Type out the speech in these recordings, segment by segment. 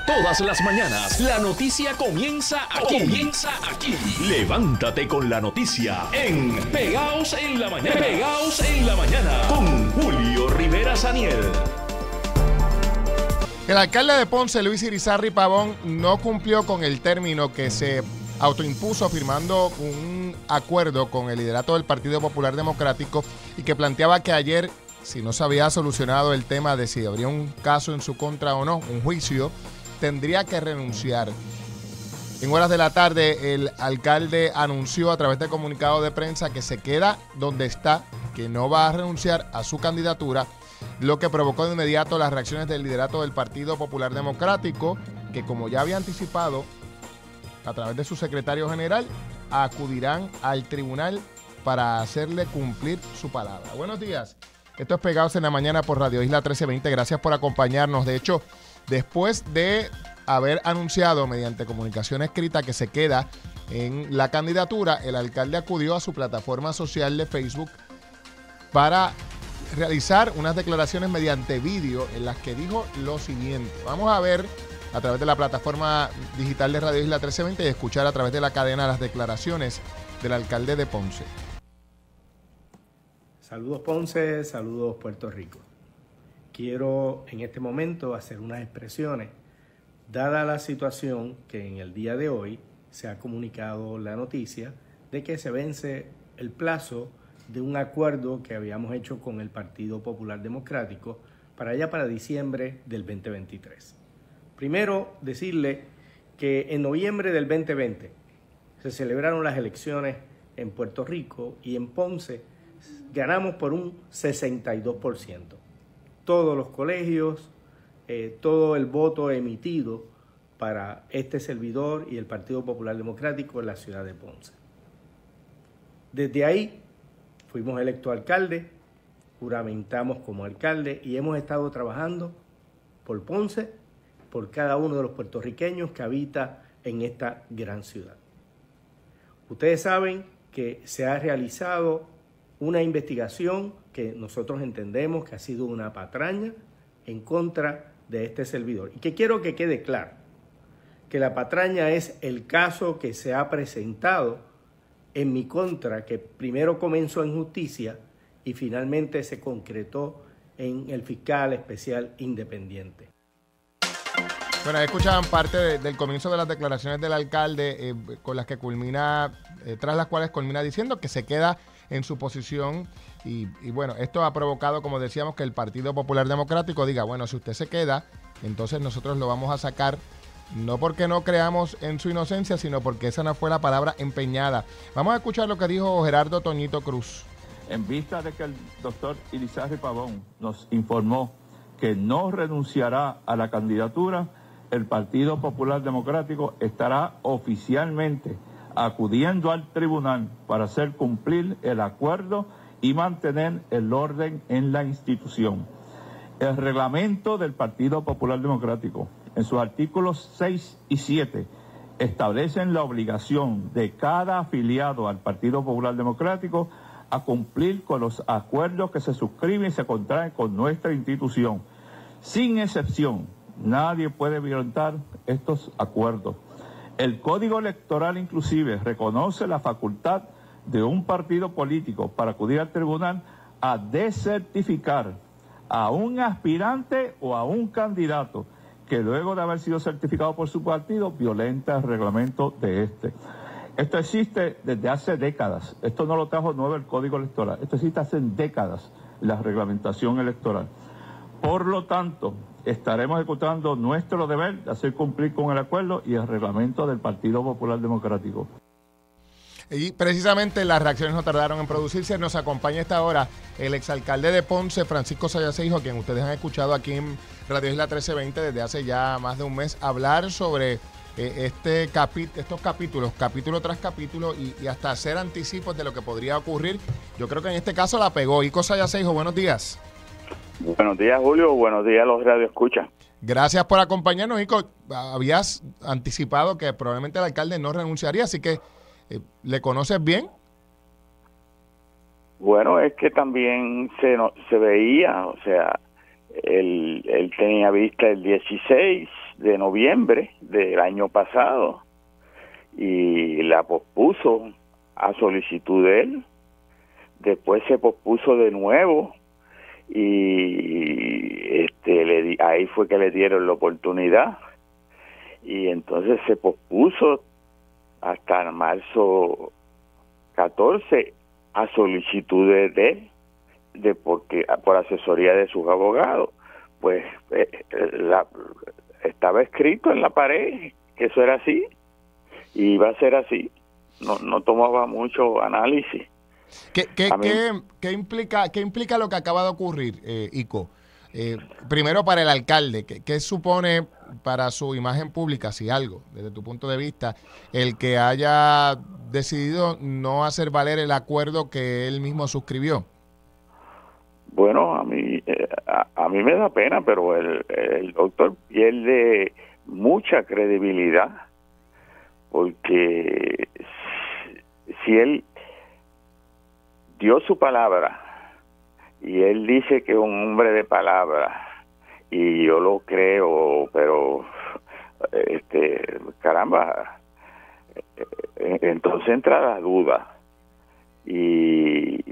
Todas las mañanas, la noticia comienza aquí. Levántate con la noticia en Pegaos en la Mañana. Pegaos en la Mañana con Julio Rivera Saniel. El alcalde de Ponce, Luis Irizarry Pavón, no cumplió con el término que se autoimpuso firmando un acuerdo con el liderato del Partido Popular Democrático y que planteaba que ayer, si no se había solucionado el tema de si habría un caso en su contra o no, un juicio, tendría que renunciar. En horas de la tarde, el alcalde anunció a través de comunicado de prensa que se queda donde está, que no va a renunciar a su candidatura, lo que provocó de inmediato las reacciones del liderato del Partido Popular Democrático, que como ya había anticipado, a través de su secretario general, acudirán al tribunal para hacerle cumplir su palabra. Buenos días. Esto es Pegados en la Mañana por Radio Isla 1320. Gracias por acompañarnos. De hecho, después de haber anunciado mediante comunicación escrita que se queda en la candidatura, el alcalde acudió a su plataforma social de Facebook para realizar unas declaraciones mediante vídeo en las que dijo lo siguiente. Vamos a ver a través de la plataforma digital de Radio Isla 1320 y escuchar a través de la cadena las declaraciones del alcalde de Ponce. Saludos Ponce, saludos Puerto Rico. Quiero en este momento hacer unas expresiones, dada la situación que en el día de hoy se ha comunicado la noticia de que se vence el plazo de un acuerdo que habíamos hecho con el Partido Popular Democrático para diciembre del 2023. Primero, decirle que en noviembre del 2020 se celebraron las elecciones en Puerto Rico y en Ponce ganamos por un 62%. Todos los colegios, todo el voto emitido para este servidor y el Partido Popular Democrático en la ciudad de Ponce. Desde ahí fuimos electos alcalde, juramentamos como alcalde y hemos estado trabajando por Ponce, por cada uno de los puertorriqueños que habita en esta gran ciudad. Ustedes saben que se ha realizado una investigación que nosotros entendemos que ha sido una patraña en contra de este servidor. Y que quiero que quede claro que la patraña es el caso que se ha presentado en mi contra, que primero comenzó en justicia y finalmente se concretó en el fiscal especial independiente. Bueno, escuchaban parte del comienzo de las declaraciones del alcalde con las que culmina, tras las cuales culmina diciendo que se queda en su posición y bueno, esto ha provocado, como decíamos, que el Partido Popular Democrático diga, bueno, si usted se queda, entonces nosotros lo vamos a sacar, no porque no creamos en su inocencia, sino porque esa no fue la palabra empeñada. Vamos a escuchar lo que dijo Gerardo Toñito Cruz. En vista de que el doctor Irizarry Pavón nos informó que no renunciará a la candidatura, el Partido Popular Democrático estará oficialmente acudiendo al tribunal para hacer cumplir el acuerdo y mantener el orden en la institución. El reglamento del Partido Popular Democrático, en sus artículos 6 y 7, establecen la obligación de cada afiliado al Partido Popular Democrático a cumplir con los acuerdos que se suscriben y se contraen con nuestra institución. Sin excepción, nadie puede violentar estos acuerdos. El Código Electoral inclusive reconoce la facultad de un partido político para acudir al tribunal a desertificar a un aspirante o a un candidato que luego de haber sido certificado por su partido violenta el reglamento de este. Esto existe desde hace décadas. Esto no lo trajo nuevo el Código Electoral. Esto existe hace décadas, la reglamentación electoral. Por lo tanto, estaremos ejecutando nuestro deber de hacer cumplir con el acuerdo y el reglamento del Partido Popular Democrático. Y precisamente las reacciones no tardaron en producirse. Nos acompaña a esta hora el exalcalde de Ponce, Francisco Sayasejo, a quien ustedes han escuchado aquí en Radio Isla 1320 desde hace ya más de un mes, hablar sobre estos capítulos, capítulo tras capítulo, y hasta hacer anticipos de lo que podría ocurrir. Yo creo que en este caso la pegó. Ico Sayasejo, buenos días. Buenos días, Julio. Buenos días a los radioescuchas. Gracias por acompañarnos, Ico. Habías anticipado que probablemente el alcalde no renunciaría, así que ¿le conoces bien? Bueno, es que también se veía, o sea, él tenía vista el 16 de noviembre del año pasado y la pospuso a solicitud de él. Después se pospuso de nuevo y ahí fue que le dieron la oportunidad y entonces se pospuso hasta marzo 14 a solicitud de él, porque por asesoría de sus abogados. Pues estaba escrito en la pared que eso era así y iba a ser así. No tomaba mucho análisis. ¿Qué implica lo que acaba de ocurrir, Ico? Primero para el alcalde, ¿qué supone para su imagen pública, si algo, desde tu punto de vista, el que haya decidido no hacer valer el acuerdo que él mismo suscribió? Bueno, a mí me da pena, pero el doctor pierde mucha credibilidad, porque si él dio su palabra y él dice que es un hombre de palabra, y yo lo creo, pero caramba, entonces entra la duda y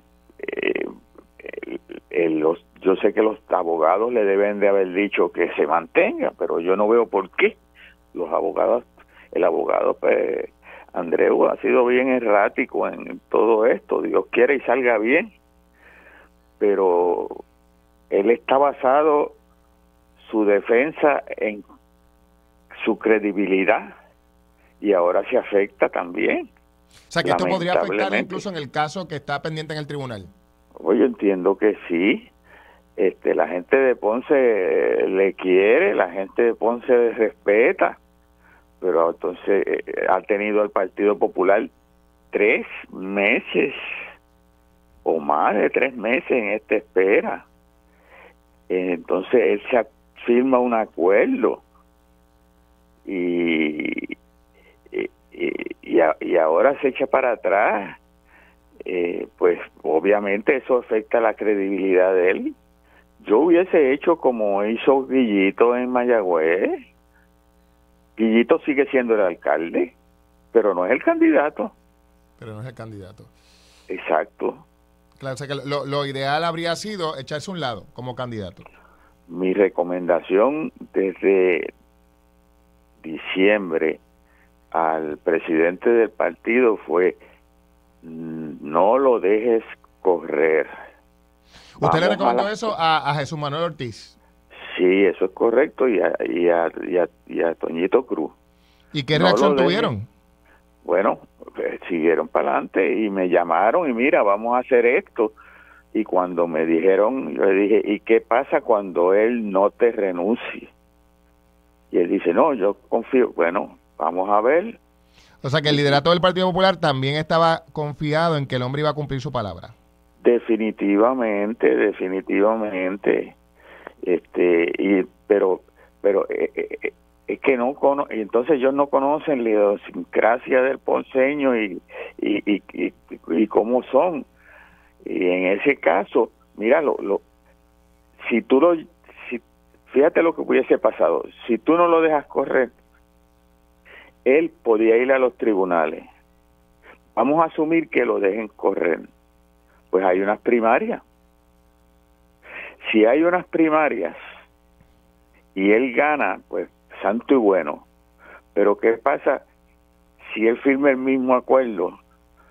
yo sé que los abogados le deben de haber dicho que se mantenga, pero yo no veo por qué el abogado pues, Andreu ha sido bien errático en todo esto. Dios quiere y salga bien, pero él está basado su defensa en su credibilidad y ahora se afecta también. O sea, que esto podría afectar incluso en el caso que está pendiente en el tribunal. Yo entiendo que sí. La gente de Ponce le quiere, la gente de Ponce le respeta, pero entonces ha tenido al Partido Popular 3 meses o más de 3 meses en esta espera. Entonces él se firma un acuerdo y ahora se echa para atrás. Pues obviamente eso afecta la credibilidad de él. Yo hubiese hecho como hizo Guillito en Mayagüez. Guillito sigue siendo el alcalde, pero no es el candidato. Exacto. Claro, o sea que lo ideal habría sido echarse a un lado como candidato. Mi recomendación desde diciembre al presidente del partido fue: no lo dejes correr. ¿Usted le recomendó eso a Jesús Manuel Ortiz? Sí, eso es correcto, y a Toñito Cruz. ¿Y qué reacción tuvieron? Bueno, siguieron para adelante y me llamaron y mira, vamos a hacer esto. Y cuando me dijeron, yo le dije, ¿y qué pasa cuando él no te renuncie? Y él dice, no, yo confío. Bueno, vamos a ver. O sea que el liderato del Partido Popular también estaba confiado en que el hombre iba a cumplir su palabra. Definitivamente. Pero es que entonces ellos no conocen la idiosincrasia del ponceño y cómo son. Y en ese caso, mira, fíjate lo que hubiese pasado. Si tú no lo dejas correr, él podía ir a los tribunales. Vamos a asumir que lo dejen correr. Pues hay unas primarias. Si hay unas primarias y él gana, pues santo y bueno. Pero ¿qué pasa si él firma el mismo acuerdo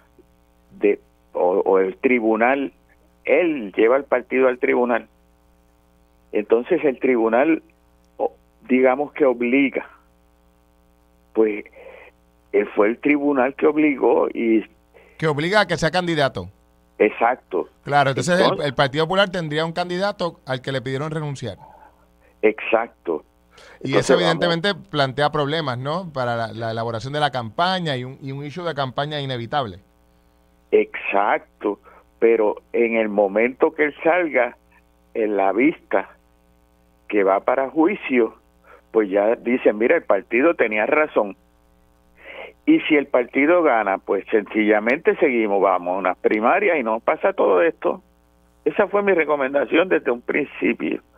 o el tribunal, él lleva el partido al tribunal? Entonces el tribunal, digamos que obliga. Pues fue el tribunal que obligó y... Que obliga a que sea candidato. Exacto. Claro, entonces el Partido Popular tendría un candidato al que le pidieron renunciar. Exacto. Y eso evidentemente plantea problemas, ¿no? Para la elaboración de la campaña y un issue de campaña inevitable. Exacto. Pero en el momento que él salga en la vista que va para juicio, pues ya dicen, mira, el partido tenía razón. Y si el partido gana, pues sencillamente seguimos, vamos a unas primarias y no pasa todo esto. Esa fue mi recomendación desde un principio.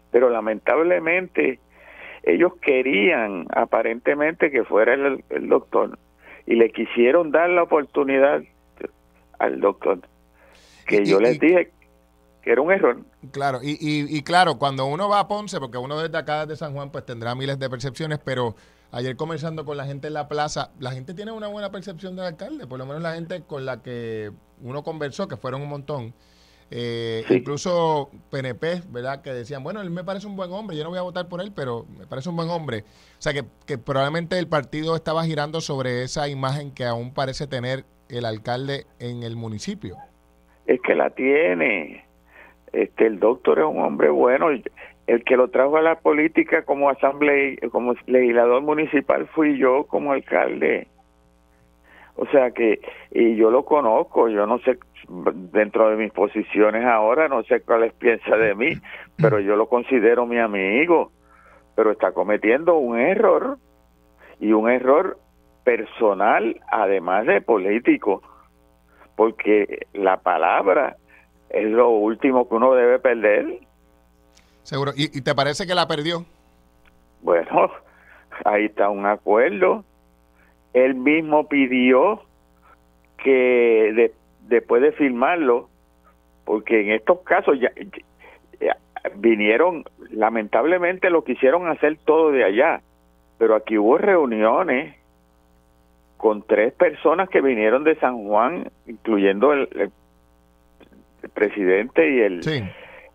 pero lamentablemente ellos querían aparentemente que fuera el doctor y le quisieron dar la oportunidad al doctor, que yo les dije que era un error. Claro, y claro, cuando uno va a Ponce, porque uno desde acá, desde San Juan, pues tendrá miles de percepciones, pero ayer conversando con la gente en la plaza, la gente tiene una buena percepción del alcalde, por lo menos la gente con la que uno conversó, que fueron un montón. Sí. Incluso PNP, ¿verdad? Que decían, bueno, él me parece un buen hombre, yo no voy a votar por él, pero me parece un buen hombre. O sea, que probablemente el partido estaba girando sobre esa imagen que aún parece tener el alcalde en el municipio. Es que la tiene. El doctor es un hombre bueno. El que lo trajo a la política como como legislador municipal fui yo como alcalde. O sea que, y yo lo conozco, yo no sé, dentro de mis posiciones ahora, no sé cuáles piensa de mí, pero yo lo considero mi amigo, pero está cometiendo un error, y un error personal, además de político, porque la palabra es lo último que uno debe perder. Seguro. ¿Y te parece que la perdió? Bueno, ahí está un acuerdo. Él mismo pidió que después de firmarlo, porque en estos casos ya vinieron, lamentablemente lo quisieron hacer todo de allá, pero aquí hubo reuniones con 3 personas que vinieron de San Juan, incluyendo el presidente y el sí.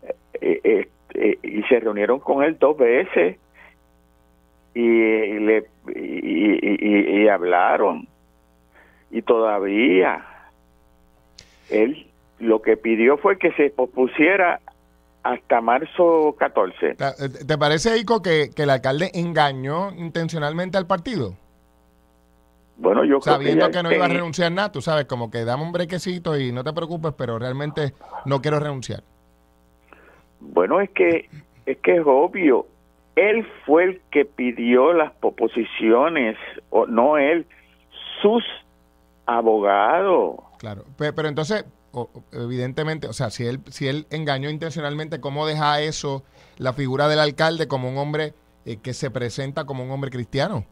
Y se reunieron con él 2 veces y hablaron, y todavía él lo que pidió fue que se pospusiera hasta marzo 14. ¿Te parece, Ico, que el alcalde engañó intencionalmente al partido? Bueno, yo sabiendo que no iba a renunciar nada, tú sabes, como que dame un brequecito y no te preocupes, pero realmente no quiero renunciar. Bueno, es que es obvio, él fue el que pidió las proposiciones, o no él, sus abogados. Claro, pero entonces, evidentemente, o sea, si él engañó intencionalmente, ¿cómo deja eso la figura del alcalde como un hombre que se presenta como un hombre cristiano?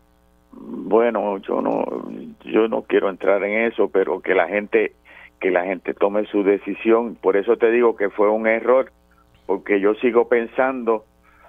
Bueno, yo no quiero entrar en eso, pero que la gente tome su decisión. Por eso te digo que fue un error, porque yo sigo pensando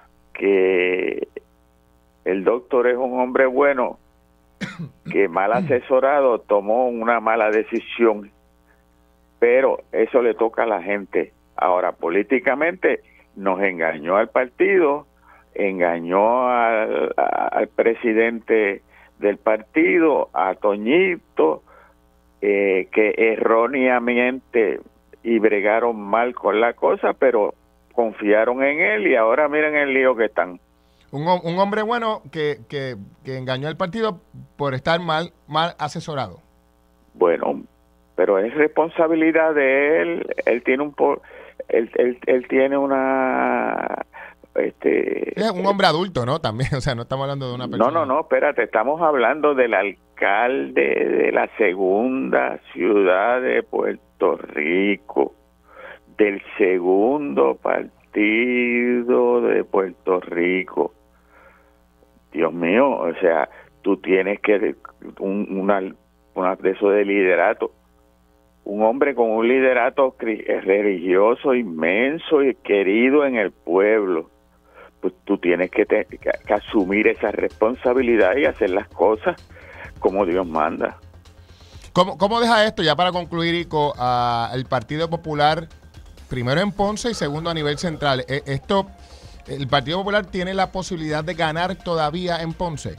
que el doctor es un hombre bueno, que mal asesorado tomó una mala decisión, pero eso le toca a la gente. Ahora, políticamente nos engañó al partido, engañó al presidente del partido, a Toñito, que erróneamente y bregaron mal con la cosa, pero confiaron en él y ahora miren el lío que están. Un hombre bueno que engañó al partido por estar mal asesorado. Bueno, pero es responsabilidad de él. Él tiene él tiene una es un hombre adulto, ¿no? También, o sea, no estamos hablando de una persona. No, espérate, estamos hablando del alcalde de la segunda ciudad de Puerto Rico, del segundo partido de Puerto Rico. Dios mío, o sea, tú tienes que una de eso de liderato. Un hombre con un liderato religioso inmenso y querido en el pueblo, pues tú tienes que asumir esa responsabilidad y hacer las cosas como Dios manda. ¿Cómo deja esto, ya para concluir, Ico, el Partido Popular, primero en Ponce y segundo a nivel central? ¿El Partido Popular tiene la posibilidad de ganar todavía en Ponce?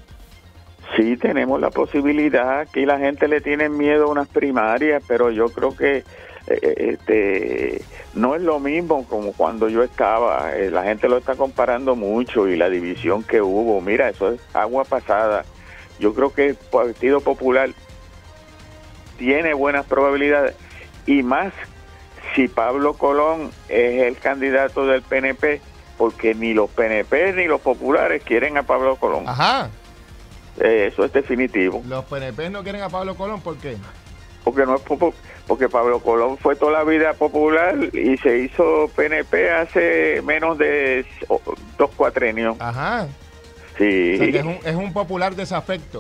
Sí, tenemos la posibilidad. Aquí la gente le tiene miedo a unas primarias, pero yo creo que no es lo mismo como cuando yo estaba. La gente lo está comparando mucho y la división que hubo, mira, eso es agua pasada. Yo creo que el Partido Popular tiene buenas probabilidades, y más si Pablo Colón es el candidato del PNP, porque ni los PNP ni los populares quieren a Pablo Colón. Ajá. Eso es definitivo. ¿Los PNP no quieren a Pablo Colón? ¿Por qué? Porque no es porque Pablo Colón fue toda la vida popular y se hizo PNP hace menos de 2 cuatrenios. Ajá. Sí. O sea, que es un popular desafecto.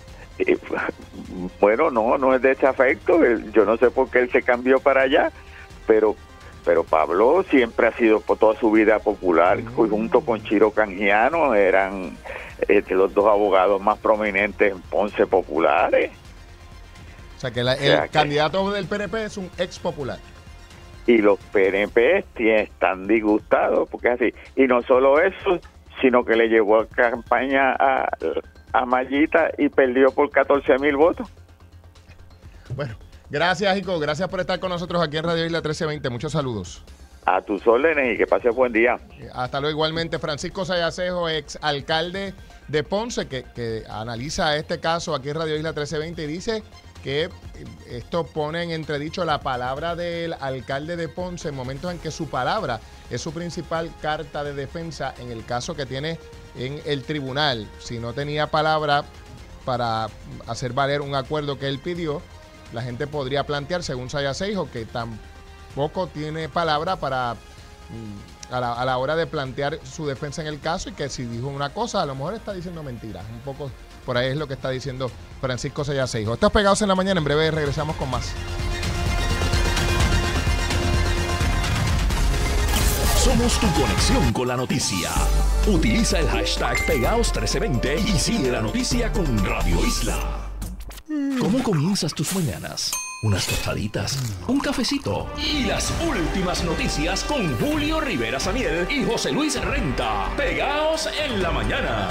Bueno, no es desafecto. Yo no sé por qué él se cambió para allá, pero Pablo siempre ha sido por toda su vida popular, junto con Chiro Canjiano, eran los 2 abogados más prominentes en Ponce populares. O sea, que el candidato del PNP es un ex popular. Y los PNP están disgustados, porque es así. Y no solo eso, sino que le llevó a campaña a Mayita y perdió por 14,000 votos. Bueno, gracias, Jico. Gracias por estar con nosotros aquí en Radio Isla 1320. Muchos saludos. A tus órdenes y que pases buen día. Hasta luego. Igualmente, Francisco Sayasejo, ex alcalde de Ponce, que analiza este caso aquí en Radio Isla 1320 y dice que esto pone en entredicho la palabra del alcalde de Ponce en momentos en que su palabra es su principal carta de defensa en el caso que tiene en el tribunal. Si no tenía palabra para hacer valer un acuerdo que él pidió, la gente podría plantear, según Sayasejo, que tampoco tiene palabra para a la hora de plantear su defensa en el caso, y que si dijo una cosa, a lo mejor está diciendo mentiras. Un poco por ahí es lo que está diciendo Francisco Sayasejo. Estos Pegados en la Mañana, en breve regresamos con más. Somos tu conexión con la noticia. Utiliza el hashtag Pegaos1320 y sigue la noticia con Radio Isla. ¿Cómo comienzas tus mañanas? Unas tostaditas, un cafecito y las últimas noticias con Julio Rivera Samiel y José Luis Renta. Pegaos en la Mañana.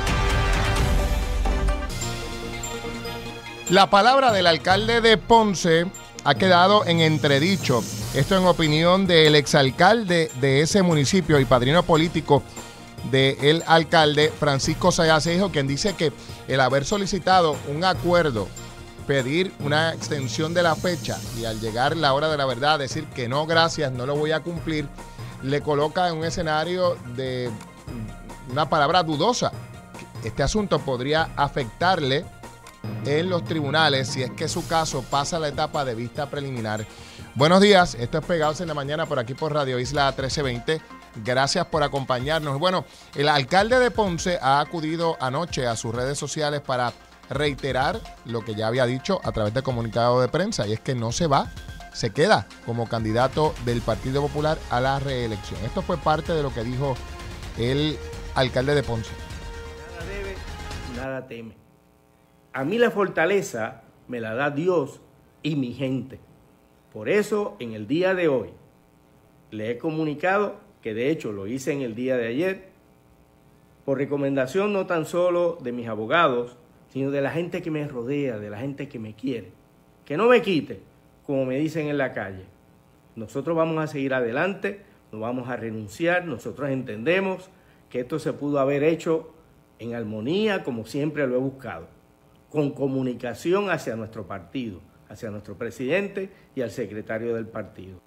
La palabra del alcalde de Ponce ha quedado en entredicho. Esto en opinión del exalcalde de ese municipio y padrino político del alcalde, Francisco Sayasejo, quien dice que el haber solicitado un acuerdo, pedir una extensión de la fecha y al llegar la hora de la verdad decir que no, gracias, no lo voy a cumplir, le coloca en un escenario de una palabra dudosa. Este asunto podría afectarle en los tribunales si es que su caso pasa a la etapa de vista preliminar. Buenos días, esto es Pegados en la Mañana por aquí por Radio Isla 1320. Gracias por acompañarnos. Bueno, el alcalde de Ponce ha acudido anoche a sus redes sociales para reiterar lo que ya había dicho a través de comunicado de prensa, y es que no se va, se queda como candidato del Partido Popular a la reelección. Esto fue parte de lo que dijo el alcalde de Ponce. Nada debe, nada teme. A mí la fortaleza me la da Dios y mi gente. Por eso, en el día de hoy, le he comunicado, que de hecho lo hice en el día de ayer, por recomendación no tan solo de mis abogados, sino de la gente que me rodea, de la gente que me quiere. Que no me quite, como me dicen en la calle. Nosotros vamos a seguir adelante, no vamos a renunciar. Nosotros entendemos que esto se pudo haber hecho en armonía, como siempre lo he buscado, con comunicación hacia nuestro partido, hacia nuestro presidente y al secretario del partido.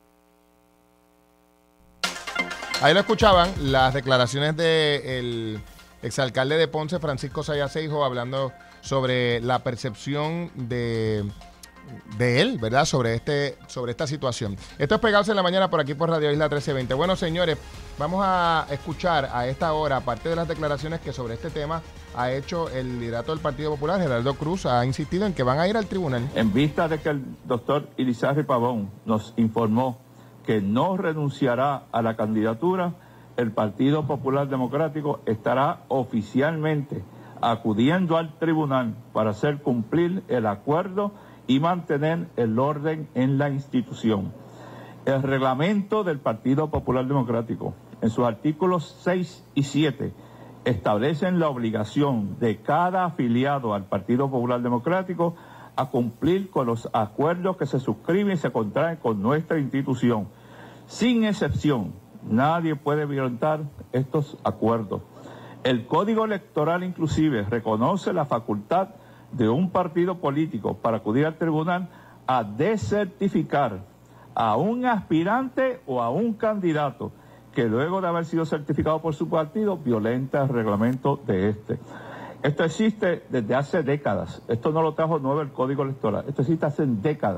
Ahí lo escuchaban, las declaraciones del exalcalde de Ponce, Francisco Sayasejo, hablando sobre la percepción de él, ¿verdad? Sobre esta situación. Esto es Pegados en la Mañana por aquí por Radio Isla 1320. Bueno, señores, vamos a escuchar a esta hora parte de las declaraciones que sobre este tema ha hecho el liderato del Partido Popular, Gerardo Cruz. Ha insistido en que van a ir al tribunal. En vista de que el doctor Irizarry Pavón nos informó que no renunciará a la candidatura, el Partido Popular Democrático estará oficialmente acudiendo al tribunal para hacer cumplir el acuerdo y mantener el orden en la institución. El reglamento del Partido Popular Democrático, en sus artículos 6 y 7, establecen la obligación de cada afiliado al Partido Popular Democrático a cumplir con los acuerdos que se suscriben y se contraen con nuestra institución. Sin excepción, nadie puede violentar estos acuerdos. El Código Electoral inclusive reconoce la facultad de un partido político para acudir al tribunal a desertificar a un aspirante o a un candidato que luego de haber sido certificado por su partido violenta el reglamento de este. Esto existe desde hace décadas. Esto no lo trajo nuevo el Código Electoral. Esto existe hace décadas.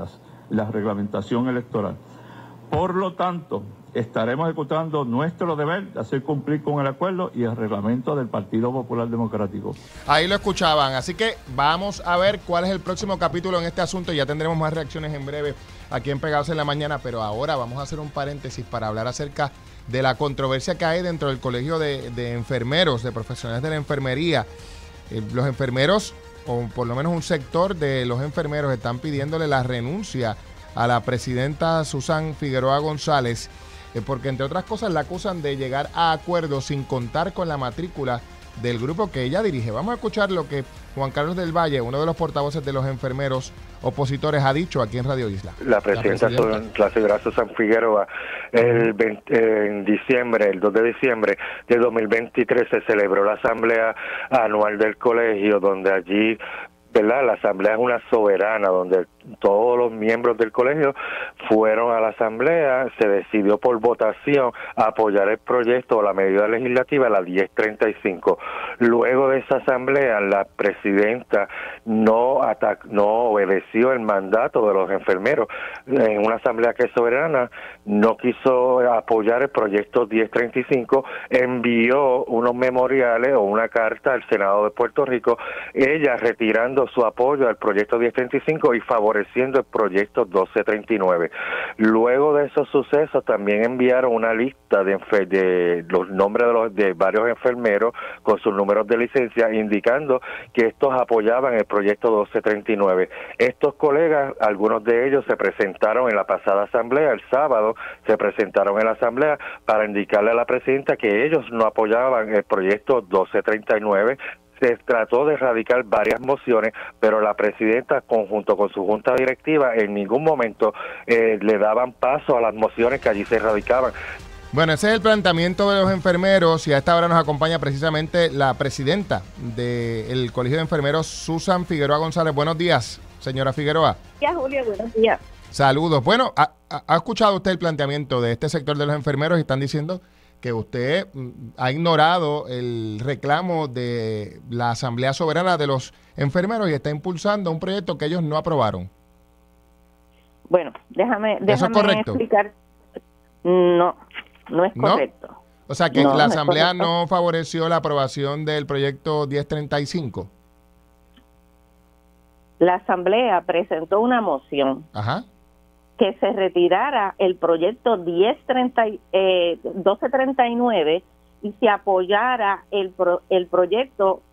la reglamentación electoral. Por lo tanto, estaremos ejecutando nuestro deber de hacer cumplir con el acuerdo y el reglamento del Partido Popular Democrático. Ahí lo escuchaban, así que vamos a ver cuál es el próximo capítulo en este asunto. Ya tendremos más reacciones en breve aquí en Pegados en la Mañana, pero ahora vamos a hacer un paréntesis para hablar acerca de la controversia que hay dentro del Colegio de Enfermeros, de profesionales de la enfermería. Los enfermeros, o por lo menos un sector de los enfermeros, están pidiéndole la renuncia a la presidenta Susan Figueroa González, porque entre otras cosas la acusan de llegar a acuerdos sin contar con la matrícula del grupo que ella dirige. Vamos a escuchar lo que Juan Carlos del Valle, uno de los portavoces de los enfermeros opositores, ha dicho aquí en Radio Isla. La presidenta la señora Susan Figueroa, en diciembre, el 2 de diciembre de 2023 se celebró la asamblea anual del colegio, donde allí, ¿verdad? La asamblea es una soberana, donde todos los miembros del colegio fueron a la asamblea. Se decidió por votación apoyar el proyecto o la medida legislativa, la 1035. Luego de esa asamblea, la presidenta no obedeció el mandato de los enfermeros. En una asamblea que es soberana, no quiso apoyar el proyecto 1035, envió unos memoriales o una carta al Senado de Puerto Rico, ella retirando su apoyo al proyecto 1035 y favoreciendo el proyecto 1239. Luego de esos sucesos también enviaron una lista de los nombres de varios enfermeros con sus números de licencia, indicando que estos apoyaban el proyecto 1239. Estos colegas, algunos de ellos se presentaron en la pasada asamblea, el sábado se presentaron en la asamblea para indicarle a la presidenta que ellos no apoyaban el proyecto 1239. Se trató de erradicar varias mociones, pero la presidenta, conjunto con su junta directiva, en ningún momento le daban paso a las mociones que allí se erradicaban. Bueno, ese es el planteamiento de los enfermeros, y a esta hora nos acompaña precisamente la presidenta del Colegio de Enfermeros, Susan Figueroa González. Buenos días, señora Figueroa. Buenos días, Julio, buenos días. Saludos. Bueno, ¿ha escuchado usted el planteamiento de este sector de los enfermeros? Y están diciendo que usted ha ignorado el reclamo de la Asamblea Soberana de los Enfermeros y está impulsando un proyecto que ellos no aprobaron. Bueno, déjame ¿Eso es correcto? explicar. No es correcto. O sea, que la Asamblea no favoreció la aprobación del proyecto 1035. La Asamblea presentó una moción. Ajá. Que se retirara el proyecto 1239 y se apoyara el proyecto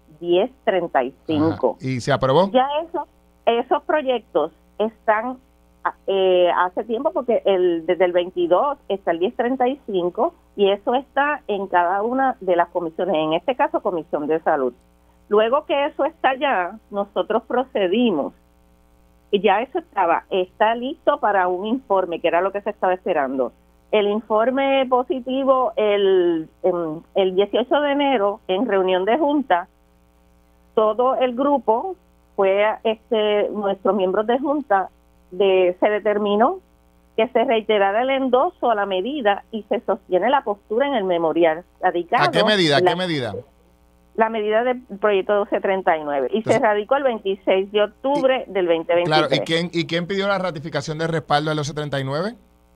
1035. Ajá. ¿Y se aprobó? Ya esos proyectos están hace tiempo, porque desde el 22 está el 1035 y eso está en cada una de las comisiones, en este caso Comisión de Salud. Luego que eso está ya, nosotros procedimos. Y ya eso está listo para un informe, que era lo que se estaba esperando. El informe positivo el 18 de enero, en reunión de junta, todo el grupo nuestros miembros de junta, se determinó que se reiterara el endoso a la medida y se sostiene la postura en el memorial radicado. ¿A qué medida? ¿Qué medida? La medida del proyecto 1239 y se radicó el 26 de octubre del 2023. Claro, ¿y quién pidió la ratificación de respaldo del 1239?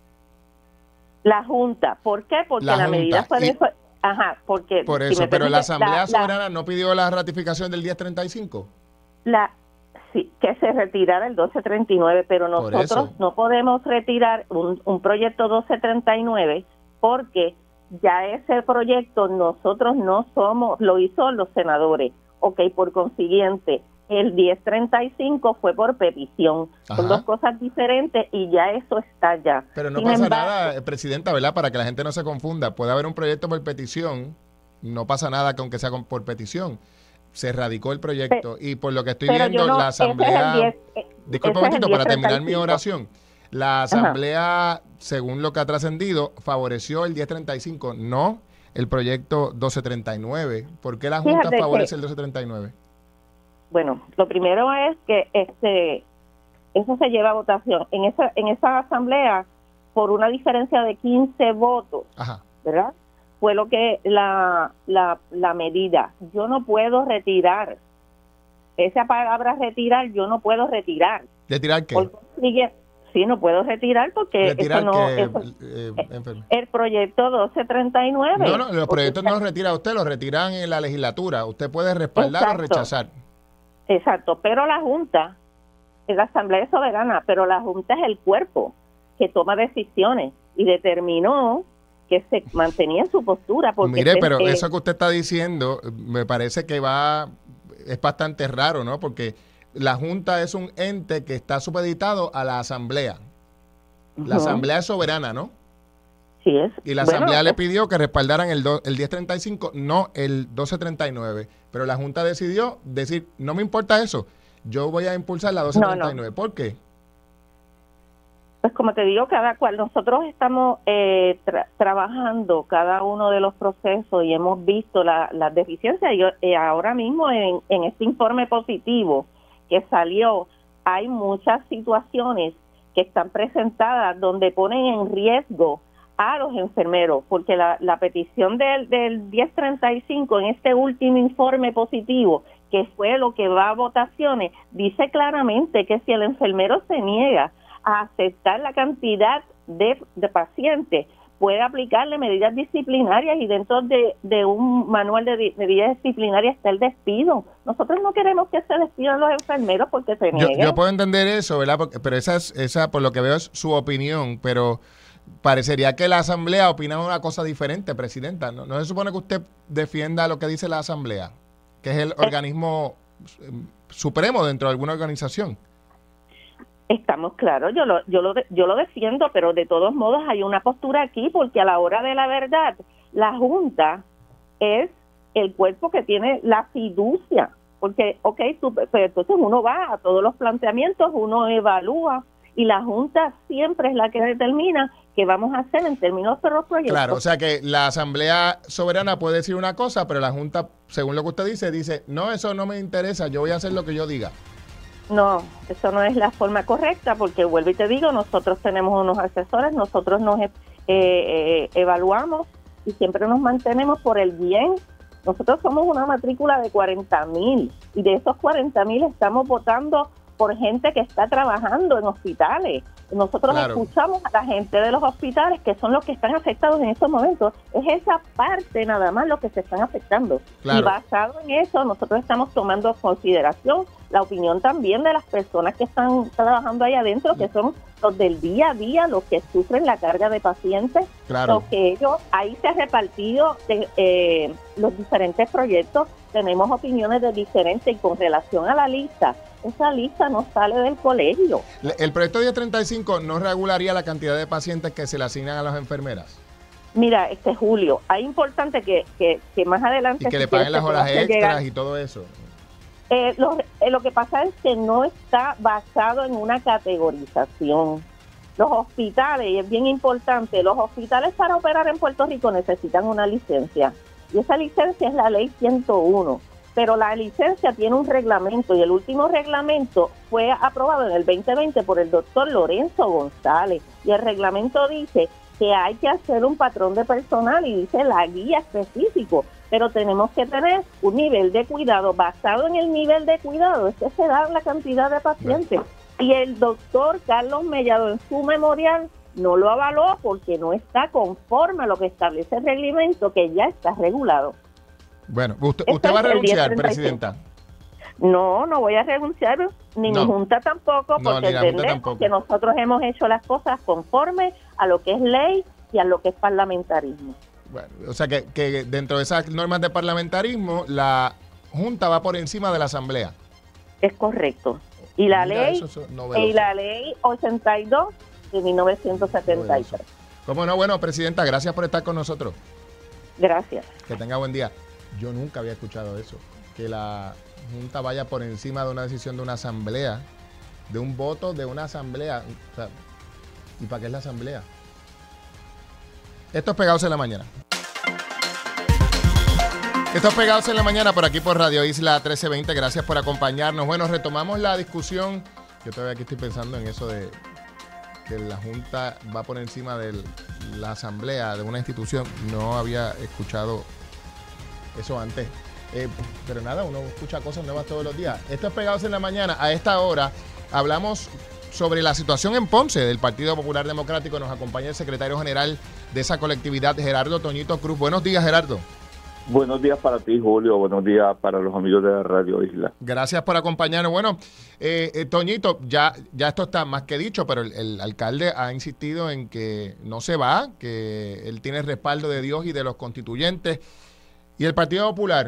La Junta. ¿Por qué? Porque la medida fue... porque... Por eso, pero la Asamblea Soberana no pidió la ratificación del 1035. Sí, que se retirara el 1239, pero nosotros no podemos retirar un proyecto 1239 porque... ya ese proyecto nosotros no somos, lo hizo los senadores, por consiguiente, el 1035 fue por petición. Ajá. Son dos cosas diferentes y ya eso está ya. Pero no pasa nada, presidenta, ¿verdad? Para que la gente no se confunda, puede haber un proyecto por petición, no pasa nada que aunque sea por petición. Se radicó el proyecto y por lo que estoy viendo, la Asamblea... Disculpa un momentito para terminar mi oración. La Asamblea, según lo que ha trascendido, favoreció el 1035, no el proyecto 1239. ¿Por qué la Junta favorece el 1239? Bueno, lo primero es que eso se lleva a votación. En esa Asamblea, por una diferencia de 15 votos, ¿verdad? Fue lo que la medida. Yo no puedo retirar. Esa palabra retirar, yo no puedo retirar. ¿Retirar qué? Sí, no puedo retirar porque Retirar eso no, el proyecto 1239. No, los proyectos no los retira usted, los retiran en la legislatura. Usted puede respaldar o rechazar. Exacto, pero la Junta, es la Asamblea Soberana, pero la Junta es el cuerpo que toma decisiones y determinó que se mantenía en su postura. Porque mire, pero eso que usted está diciendo me parece que es bastante raro, ¿no? Porque la Junta es un ente que está supeditado a la Asamblea. La Asamblea es soberana, ¿no? Sí es. Y la Asamblea le pidió que respaldaran el 1035, no el 1239. Pero la Junta decidió decir, no me importa eso, yo voy a impulsar la 1239. No. ¿Por qué? Pues como te digo, cada cual, nosotros estamos trabajando cada uno de los procesos y hemos visto las deficiencias. Y ahora mismo en este informe positivo que salió, hay muchas situaciones que están presentadas donde ponen en riesgo a los enfermeros, porque la petición del 1035 en este último informe positivo, que fue lo que va a votaciones, dice claramente que si el enfermero se niega a aceptar la cantidad de pacientes, puede aplicarle medidas disciplinarias y dentro de un manual de medidas disciplinarias está el despido. Nosotros no queremos que se despidan los enfermeros porque se niegan. Yo puedo entender eso, ¿verdad? Pero esa por lo que veo es su opinión, pero parecería que la Asamblea opina una cosa diferente, Presidenta. ¿No se supone que usted defienda lo que dice la Asamblea, que es el organismo supremo dentro de alguna organización? Estamos claros, yo lo defiendo, pero de todos modos hay una postura aquí, porque a la hora de la verdad, la Junta es el cuerpo que tiene la fiducia, porque, pero entonces uno va a todos los planteamientos, uno evalúa, y la Junta siempre es la que determina qué vamos a hacer en términos de los proyectos. Claro, o sea que la Asamblea Soberana puede decir una cosa, pero la Junta, según lo que usted dice, no, eso no me interesa, yo voy a hacer lo que yo diga. No, eso no es la forma correcta, porque vuelvo y te digo, nosotros tenemos unos asesores, nosotros nos evaluamos y siempre nos mantenemos por el bien. Nosotros somos una matrícula de 40,000 y de esos 40,000 estamos votando por gente que está trabajando en hospitales. Nosotros escuchamos a la gente de los hospitales, que son los que están afectados en estos momentos. Es esa parte nada más lo que se están afectando. Claro. Y basado en eso, nosotros estamos tomando en consideración la opinión también de las personas que están trabajando ahí adentro, que son los del día a día, los que sufren la carga de pacientes, los que ellos, ahí se ha repartido los diferentes proyectos, tenemos opiniones de diferentes, y con relación a la lista, esa lista no sale del colegio. ¿El proyecto 1035 no regularía la cantidad de pacientes que se le asignan a las enfermeras? Mira, Julio, es importante que más adelante... Y que le paguen las horas extras y todo eso. Lo que pasa es que no está basado en una categorización. Los hospitales, y es bien importante, los hospitales para operar en Puerto Rico necesitan una licencia. Y esa licencia es la ley 101. Pero la licencia tiene un reglamento y el último reglamento fue aprobado en el 2020 por el doctor Lorenzo González. Y el reglamento dice que hay que hacer un patrón de personal y dice la guía específico. Pero tenemos que tener un nivel de cuidado. Basado en el nivel de cuidado es que se da la cantidad de pacientes. Y el doctor Carlos Mellado en su memorial no lo avaló porque no está conforme a lo que establece el reglamento, que ya está regulado. Bueno, ¿usted va a renunciar, Presidenta? No voy a renunciar, ni mi Junta tampoco, porque entendemos que nosotros hemos hecho las cosas conforme a lo que es ley y a lo que es parlamentarismo. Bueno, o sea que dentro de esas normas de parlamentarismo, la Junta va por encima de la Asamblea. Es correcto. Y la ley 82 de 1973. ¿Cómo no? Bueno, Presidenta, gracias por estar con nosotros. Gracias. Que tenga buen día. Yo nunca había escuchado eso, que la Junta vaya por encima de una decisión de una asamblea, de un voto de una asamblea. O sea, ¿y para qué es la asamblea? Esto es Pegados en la Mañana. Esto es Pegados en la Mañana por aquí por Radio Isla 1320. Gracias por acompañarnos. Bueno, retomamos la discusión. Yo todavía aquí estoy pensando en eso de que la Junta va por encima de la asamblea de una institución. No había escuchado eso antes. Pero nada, uno escucha cosas nuevas todos los días. Esto es Pegados en la Mañana. A esta hora hablamos sobre la situación en Ponce del Partido Popular Democrático. Nos acompaña el secretario general de esa colectividad, Gerardo Toñito Cruz. Buenos días, Gerardo. Buenos días para ti, Julio. Buenos días para los amigos de la Radio Isla. Gracias por acompañarnos. Bueno, Toñito, ya esto está más que dicho, pero el alcalde ha insistido en que no se va, que él tiene el respaldo de Dios y de los constituyentes. ¿Y el Partido Popular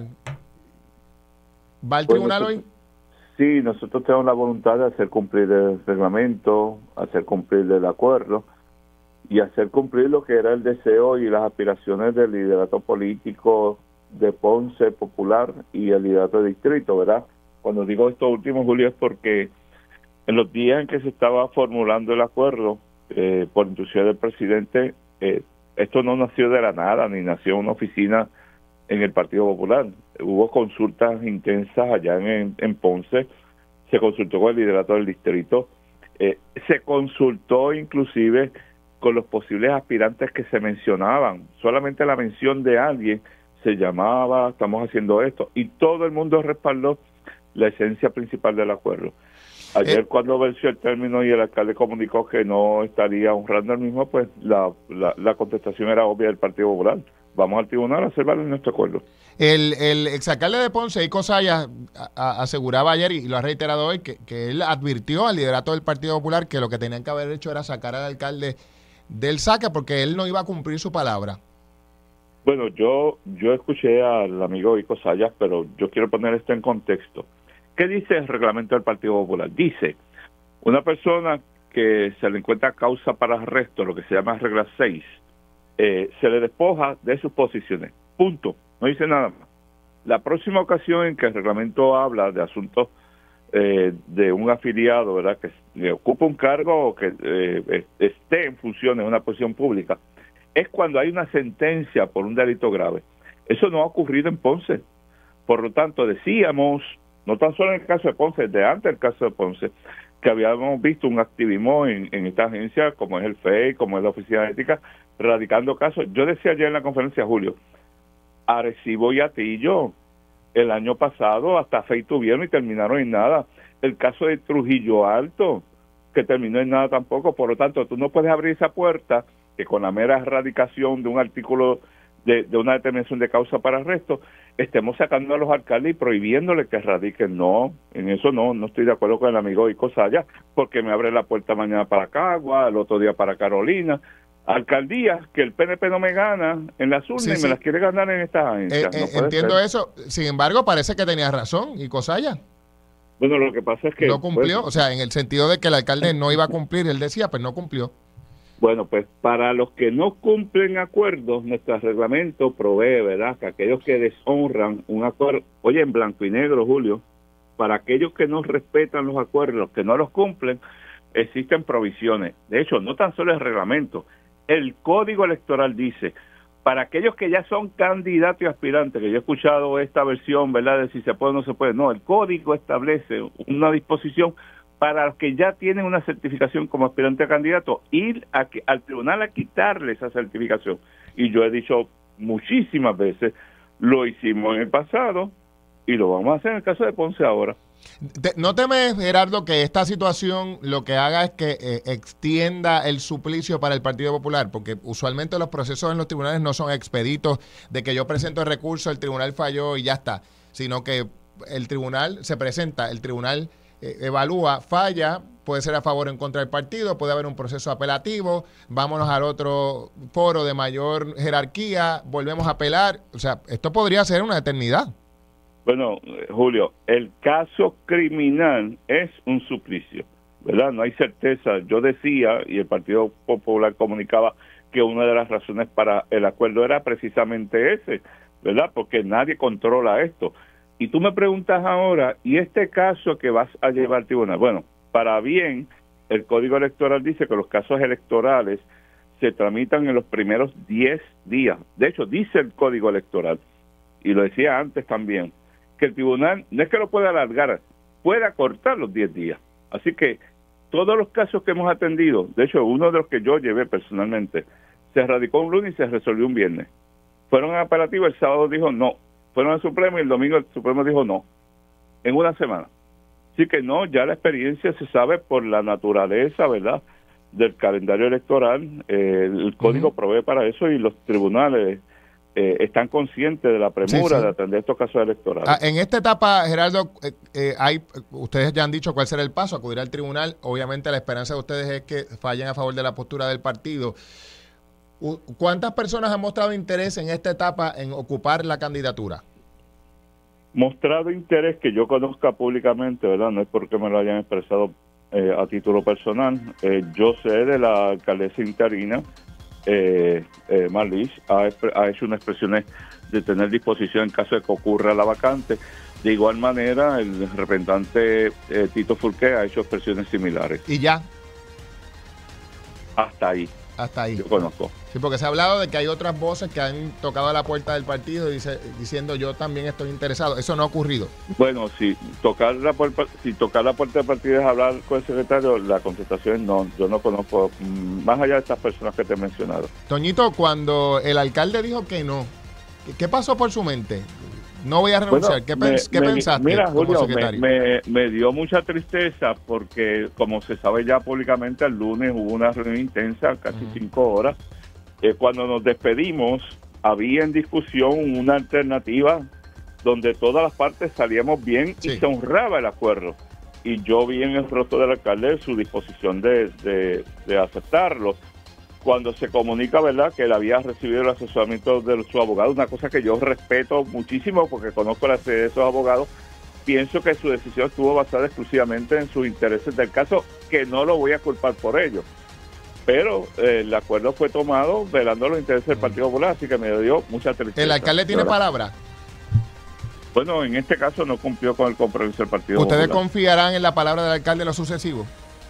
va al tribunal hoy? Sí, nosotros tenemos la voluntad de hacer cumplir el reglamento, hacer cumplir el acuerdo y hacer cumplir lo que era el deseo y las aspiraciones del liderato político de Ponce Popular y el liderato de distrito, ¿verdad? Cuando digo esto último, Julio, es porque en los días en que se estaba formulando el acuerdo, por instrucción del presidente, esto no nació de la nada, ni nació en una oficina en el Partido Popular. Hubo consultas intensas allá en Ponce, se consultó con el liderato del distrito, se consultó inclusive con los posibles aspirantes que se mencionaban. Solamente la mención de alguien se llamaba, estamos haciendo esto, y todo el mundo respaldó la esencia principal del acuerdo. Ayer cuando venció el término y el alcalde comunicó que no estaría honrando el mismo, pues la contestación era obvia del Partido Popular. Vamos al tribunal a hacer valer nuestro acuerdo. El exalcalde de Ponce, Ico Sayas, aseguraba ayer y lo ha reiterado hoy que él advirtió al liderato del Partido Popular que lo que tenían que haber hecho era sacar al alcalde del saque porque él no iba a cumplir su palabra. Bueno, yo escuché al amigo Ico Sayas, pero yo quiero poner esto en contexto. ¿Qué dice el reglamento del Partido Popular? Dice, una persona que se le encuentra causa para arresto, lo que se llama regla 6, se le despoja de sus posiciones. Punto. No dice nada más. La próxima ocasión en que el reglamento habla de asuntos de un afiliado, ¿verdad?, que ocupa un cargo o que esté en funciones en una posición pública, es cuando hay una sentencia por un delito grave. Eso no ha ocurrido en Ponce. Por lo tanto, decíamos, no tan solo en el caso de Ponce, desde antes del caso de Ponce, que habíamos visto un activismo en esta agencia, como es el FEI, como es la Oficina de Ética, radicando casos. Yo decía ayer en la conferencia, Julio, Arecibo y Atillo, el año pasado hasta FEI tuvieron y terminaron en nada. El caso de Trujillo Alto, que terminó en nada tampoco. Por lo tanto, tú no puedes abrir esa puerta que con la mera erradicación de un artículo de una determinación de causa para arresto, estemos sacando a los alcaldes y prohibiéndoles que radiquen. No, en eso no estoy de acuerdo con el amigo Ico Sayas, porque me abre la puerta mañana para Cagua, el otro día para Carolina, alcaldías que el PNP no me gana en las urnas y me las quiere ganar en estas agencias. Entiendo eso, sin embargo parece que tenía razón Ico Sayas. Bueno, lo que pasa es que no cumplió, o sea, en el sentido de que el alcalde no iba a cumplir, él decía, pues no cumplió. Bueno, pues para los que no cumplen acuerdos, nuestro reglamento provee, ¿verdad?, que aquellos que deshonran un acuerdo, oye, en blanco y negro, Julio, para aquellos que no respetan los acuerdos, que no los cumplen, existen provisiones. De hecho, no tan solo el reglamento, el Código Electoral dice, para aquellos que ya son candidatos y aspirantes, que yo he escuchado esta versión, ¿verdad?, de si se puede o no se puede. No, el Código establece una disposición para los que ya tienen una certificación como aspirante a candidato, ir al tribunal a quitarle esa certificación. Y yo he dicho muchísimas veces, lo hicimos en el pasado y lo vamos a hacer en el caso de Ponce ahora. ¿No temes, Gerardo, que esta situación lo que haga es que extienda el suplicio para el Partido Popular? Porque usualmente los procesos en los tribunales no son expeditos de que yo presento el recurso, el tribunal falló y ya está, sino que el tribunal se presenta, el tribunal evalúa, falla, puede ser a favor o en contra del partido, puede haber un proceso apelativo, vámonos al otro foro de mayor jerarquía, volvemos a apelar. O sea, esto podría ser una eternidad. Bueno, Julio, el caso criminal es un suplicio, ¿verdad? No hay certeza. Yo decía, y el Partido Popular comunicaba, que una de las razones para el acuerdo era precisamente ese, ¿verdad? Porque nadie controla esto. Y tú me preguntas ahora, ¿y este caso que vas a llevar al tribunal? Bueno, para bien, el Código Electoral dice que los casos electorales se tramitan en los primeros 10 días. De hecho, dice el Código Electoral, y lo decía antes también, que el tribunal no es que lo pueda alargar, puede acortar los 10 días. Así que todos los casos que hemos atendido, de hecho, uno de los que yo llevé personalmente, se radicó un lunes y se resolvió un viernes. Fueron a apelativo, el sábado dijo no. Fueron al Supremo y el domingo el Supremo dijo no. En una semana. Así que no, ya la experiencia se sabe por la naturaleza, ¿verdad?, del calendario electoral. El código provee para eso y los tribunales están conscientes de la premura de atender estos casos electorales. En esta etapa, Gerardo, ustedes ya han dicho cuál será el paso, acudir al tribunal. Obviamente la esperanza de ustedes es que fallen a favor de la postura del partido. ¿Cuántas personas han mostrado interés en esta etapa en ocupar la candidatura? Mostrado interés que yo conozca públicamente, ¿verdad? No es porque me lo hayan expresado a título personal. Yo sé de la alcaldesa interina, Marlis, ha hecho unas expresiones de tener disposición en caso de que ocurra la vacante. De igual manera, el representante Tito Furqué ha hecho expresiones similares. ¿Y ya? Hasta ahí. Hasta ahí. Yo conozco. Sí, porque se ha hablado de que hay otras voces que han tocado a la puerta del partido diciendo yo también estoy interesado. Eso no ha ocurrido. Bueno, si tocar la puerta del partido es hablar con el secretario, la contestación es no. Yo no conozco, más allá de estas personas que te he mencionado. Toñito, cuando el alcalde dijo que no, ¿qué pasó por su mente? No voy a renunciar. Bueno, ¿Qué pensaste? Mira, Julio, como secretario? me dio mucha tristeza porque, como se sabe ya públicamente, el lunes hubo una reunión intensa, casi 5 horas. Cuando nos despedimos, había en discusión una alternativa donde todas las partes salíamos bien y se honraba el acuerdo. Y yo vi en el rostro del alcalde su disposición de aceptarlo. Cuando se comunica, ¿verdad?, que él había recibido el asesoramiento de su abogado, una cosa que yo respeto muchísimo porque conozco la serie de esos abogados, pienso que su decisión estuvo basada exclusivamente en sus intereses del caso, que no lo voy a culpar por ello. Pero el acuerdo fue tomado velando los intereses del Partido Popular, así que me dio mucha tristeza. ¿El alcalde tiene palabra? Bueno, en este caso no cumplió con el compromiso del Partido Popular. ¿Ustedes confiarán en la palabra del alcalde en lo sucesivo?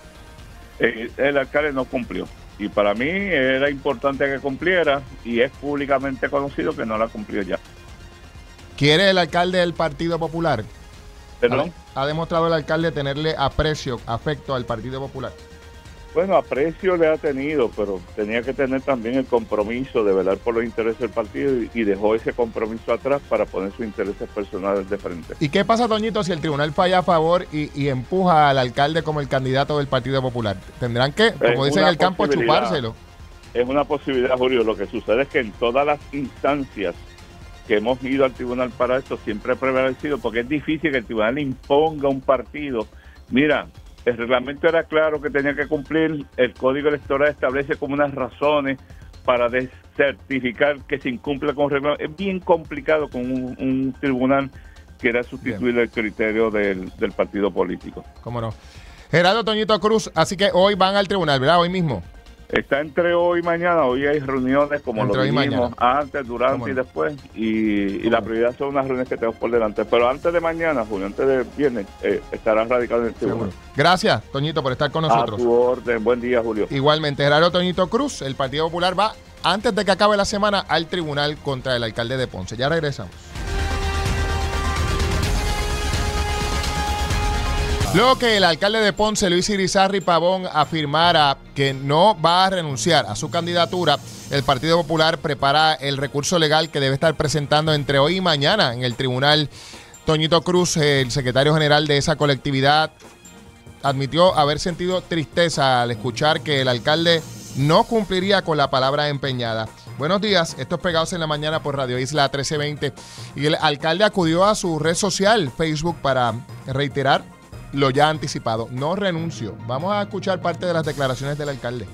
El alcalde no cumplió. Y para mí era importante que cumpliera y es públicamente conocido que no la cumplió ya. ¿Quiere el alcalde del Partido Popular? ¿Perdón? ¿Ha demostrado el alcalde tenerle aprecio, afecto al Partido Popular? Bueno, aprecio le ha tenido, pero tenía que tener también el compromiso de velar por los intereses del partido y dejó ese compromiso atrás para poner sus intereses personales de frente. ¿Y qué pasa, Toñito, si el tribunal falla a favor y empuja al alcalde como el candidato del Partido Popular? ¿Tendrán que, como dicen en el campo, chupárselo? Es una posibilidad, Julio. Lo que sucede es que en todas las instancias que hemos ido al tribunal para esto siempre ha prevalecido, porque es difícil que el tribunal imponga un partido. Mira, el reglamento era claro que tenía que cumplir, el Código Electoral establece como unas razones para certificar que se incumple con el reglamento. Es bien complicado con un tribunal que era sustituir el criterio del partido político. ¿Cómo no? Gerardo Toñito Cruz, así que hoy van al tribunal, ¿verdad? Hoy mismo. Está entre hoy y mañana. Hoy hay reuniones como entre lo dijimos antes, durante y después. Y la prioridad son unas reuniones que tenemos por delante. Pero antes de mañana, Julio, antes de viernes, estará radicado en el tribunal. Gracias, Toñito, por estar con nosotros. A tu orden. Buen día, Julio. Igualmente, Gerardo Toñito Cruz, el Partido Popular va, antes de que acabe la semana, al tribunal contra el alcalde de Ponce. Ya regresamos. Luego que el alcalde de Ponce, Luis Irizarry Pavón, afirmara que no va a renunciar a su candidatura, el Partido Popular prepara el recurso legal que debe estar presentando entre hoy y mañana en el tribunal. Toñito Cruz, el secretario general de esa colectividad, admitió haber sentido tristeza al escuchar que el alcalde no cumpliría con la palabra empeñada. Buenos días, esto es Pegados en la Mañana por Radio Isla 1320. Y el alcalde acudió a su red social, Facebook, para reiterar lo ya anticipado. No renuncio. Vamos a escuchar parte de las declaraciones del alcalde.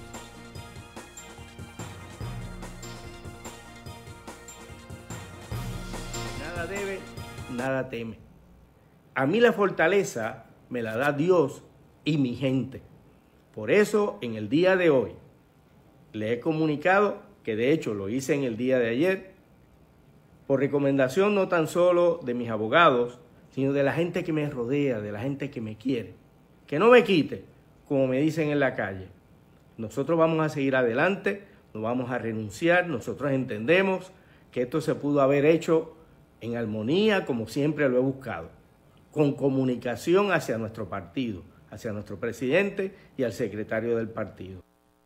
Nada debe, nada teme. A mí la fortaleza me la da Dios y mi gente. Por eso, en el día de hoy, le he comunicado, que de hecho lo hice en el día de ayer, por recomendación no tan solo de mis abogados, sino de la gente que me rodea, de la gente que me quiere. Que no me quite, como me dicen en la calle. Nosotros vamos a seguir adelante, no vamos a renunciar. Nosotros entendemos que esto se pudo haber hecho en armonía, como siempre lo he buscado, con comunicación hacia nuestro partido, hacia nuestro presidente y al secretario del partido.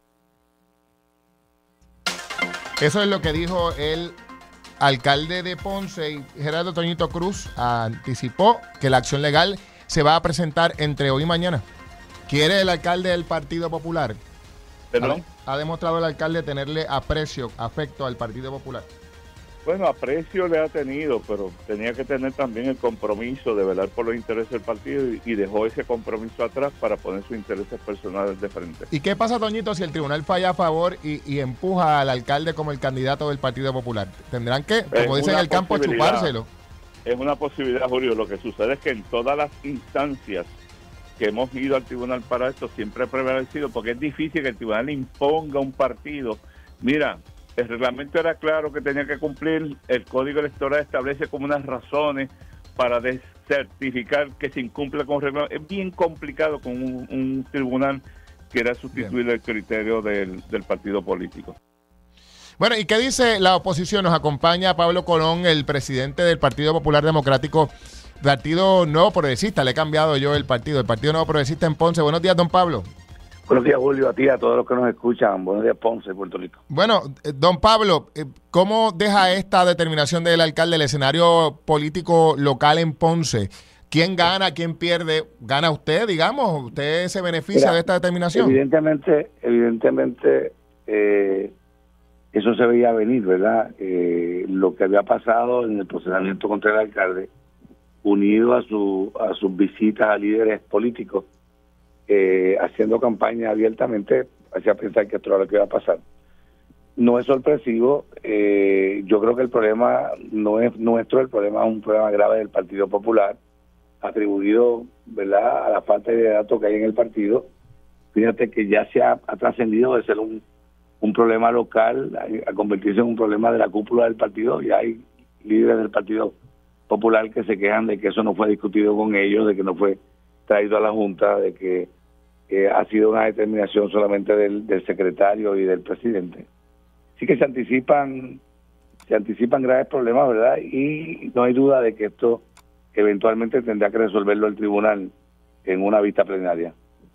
Eso es lo que dijo el alcalde de Ponce, y Gerardo Toñito Cruz anticipó que la acción legal se va a presentar entre hoy y mañana. ¿Quiere el alcalde del Partido Popular? ¿Perdón? ¿Ha demostrado el alcalde tenerle aprecio, afecto al Partido Popular? Bueno, aprecio le ha tenido, pero tenía que tener también el compromiso de velar por los intereses del partido y dejó ese compromiso atrás para poner sus intereses personales de frente. ¿Y qué pasa, Toñito, si el tribunal falla a favor y empuja al alcalde como el candidato del Partido Popular? ¿Tendrán que, como dicen en el campo, chupárselo? Es una posibilidad, Julio. Lo que sucede es que en todas las instancias que hemos ido al tribunal para esto siempre ha prevalecido, porque es difícil que el tribunal imponga un partido. Mira, el reglamento era claro que tenía que cumplir, el Código Electoral establece como unas razones para certificar que se incumple con el reglamento. Es bien complicado con un tribunal que era sustituir el criterio del partido político. Bueno, ¿y qué dice la oposición? Nos acompaña Pablo Colón, el presidente del Partido Popular Democrático, Partido Nuevo Progresista. Le he cambiado yo el Partido Nuevo Progresista en Ponce. Buenos días, don Pablo. Buenos días, Julio, a ti, a todos los que nos escuchan. Buenos días, Ponce, Puerto Rico. Bueno, don Pablo, ¿cómo deja esta determinación del alcalde el escenario político local en Ponce? ¿Quién gana, quién pierde? ¿Gana usted, digamos? ¿Usted se beneficia de esta determinación? Evidentemente, eso se veía venir, ¿verdad? Lo que había pasado en el procesamiento contra el alcalde, unido a sus visitas a líderes políticos, haciendo campaña abiertamente, hacía pensar que esto era lo que iba a pasar. No es sorpresivo. Yo creo que el problema no es nuestro, el problema es un problema grave del Partido Popular, atribuido, ¿verdad?, a la falta de datos que hay en el partido. Fíjate que ya se ha trascendido de ser un problema local a convertirse en un problema de la cúpula del partido. Y hay líderes del Partido Popular que se quejan de que eso no fue discutido con ellos, de que no fue traído a la Junta, de que ha sido una determinación solamente del secretario y del presidente. Así que se anticipan graves problemas, ¿verdad? Y no hay duda de que esto eventualmente tendrá que resolverlo el tribunal en una vista plenaria.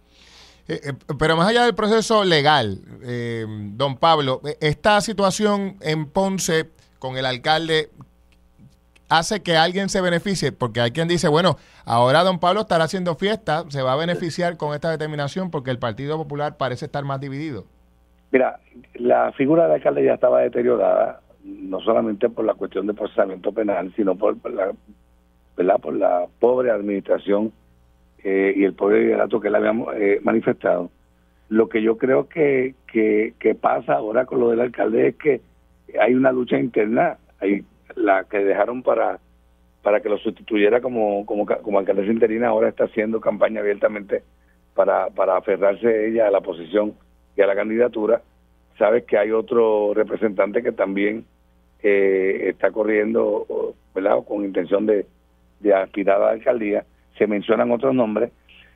Pero más allá del proceso legal, don Pablo, esta situación en Ponce con el alcalde hace que alguien se beneficie, porque hay quien dice, bueno, ahora don Pablo estará haciendo fiesta, se va a beneficiar con esta determinación porque el Partido Popular parece estar más dividido. Mira, la figura del alcalde ya estaba deteriorada, no solamente por la cuestión de procesamiento penal, sino por la pobre administración y el pobre liderato que él había manifestado. Lo que yo creo que pasa ahora con lo del alcalde es que hay una lucha interna, hay la que dejaron para que lo sustituyera como alcaldesa interina, ahora está haciendo campaña abiertamente para aferrarse ella a la posición y a la candidatura. Sabes que hay otro representante que también está corriendo, ¿verdad?, con intención de aspirar a la alcaldía. Se mencionan otros nombres.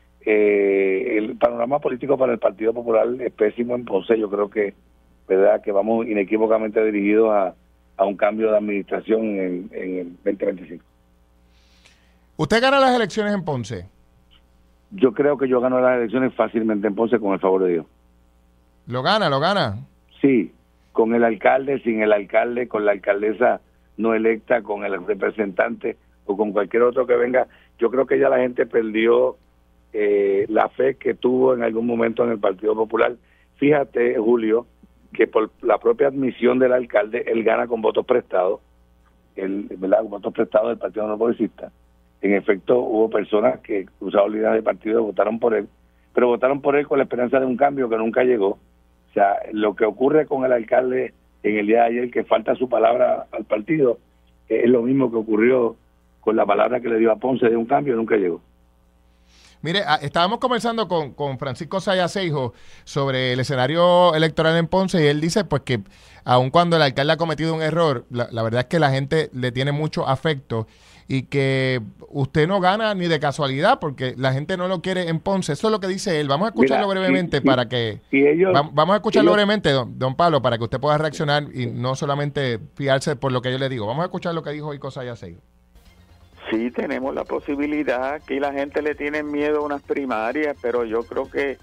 El panorama político para el Partido Popular es pésimo en Ponce. Yo creo que, ¿verdad?, que vamos inequívocamente dirigidos a un cambio de administración en el 2025. ¿Usted gana las elecciones en Ponce? Yo creo que yo gano las elecciones fácilmente en Ponce, con el favor de Dios. ¿Lo gana? Sí, con el alcalde, sin el alcalde, con la alcaldesa no electa, con el representante o con cualquier otro que venga. Yo creo que ya la gente perdió la fe que tuvo en algún momento en el Partido Popular. Fíjate, Julio, que por la propia admisión del alcalde, él gana con votos prestados, ¿verdad?, con votos prestados del Partido No Progresista. En efecto, hubo personas que, cruzados líderes del partido, votaron por él, pero votaron por él con la esperanza de un cambio que nunca llegó. O sea, lo que ocurre con el alcalde en el día de ayer, que falta su palabra al partido, es lo mismo que ocurrió con la palabra que le dio a Ponce de un cambio, nunca llegó. Mire, estábamos conversando con Francisco Sayaseijo sobre el escenario electoral en Ponce y él dice pues que aun cuando el alcalde ha cometido un error, la verdad es que la gente le tiene mucho afecto y que usted no gana ni de casualidad porque la gente no lo quiere en Ponce. Eso es lo que dice él. Vamos a escucharlo brevemente para que... vamos a escucharlo brevemente, don Pablo, para que usted pueda reaccionar y no solamente fiarse por lo que yo le digo. Vamos a escuchar lo que dijo Ico Sayaseijo. Sí, tenemos la posibilidad. Aquí la gente le tiene miedo a unas primarias, pero yo creo que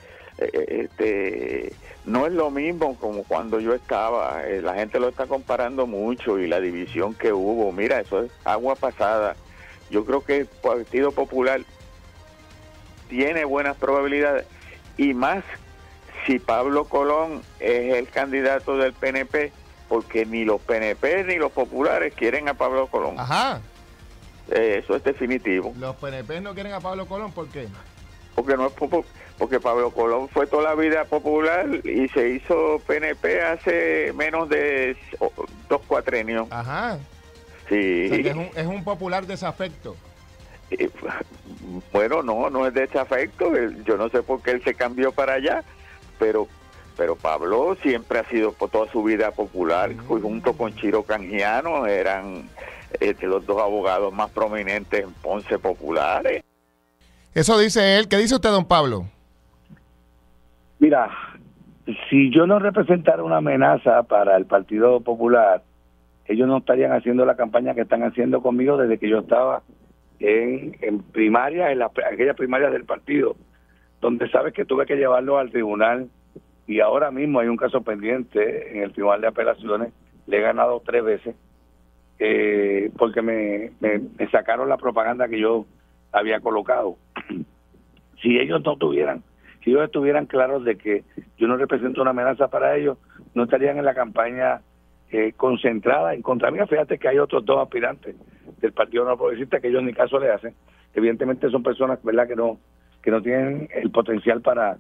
no es lo mismo como cuando yo estaba. La gente lo está comparando mucho y la división que hubo. Mira, eso es agua pasada. Yo creo que el Partido Popular tiene buenas probabilidades, y más si Pablo Colón es el candidato del PNP, porque ni los PNP ni los populares quieren a Pablo Colón. Ajá. Eso es definitivo. Los PNP no quieren a Pablo Colón, ¿por qué? Porque no es porque Pablo Colón fue toda la vida popular y se hizo PNP hace menos de 2 cuatrenios. Ajá. Sí. O sea, que es un popular desafecto. Bueno, no es desafecto. Yo no sé por qué él se cambió para allá, pero Pablo siempre ha sido por toda su vida popular. Junto con Chiro Canjiano eran los dos abogados más prominentes en Ponce populares. Eso dice él. ¿Qué dice usted, don Pablo? Mira, si yo no representara una amenaza para el Partido Popular, ellos no estarían haciendo la campaña que están haciendo conmigo desde que yo estaba en primarias, en aquellas primarias del partido, donde sabes que tuve que llevarlo al tribunal, y ahora mismo hay un caso pendiente en el Tribunal de Apelaciones. Le he ganado 3 veces porque me sacaron la propaganda que yo había colocado. Si ellos estuvieran claros de que yo no represento una amenaza para ellos, no estarían en la campaña concentrada en contra mía. Fíjate que hay otros 2 aspirantes del Partido No Progresista que ellos ni caso le hacen. Evidentemente son personas, ¿verdad?, que no tienen el potencial para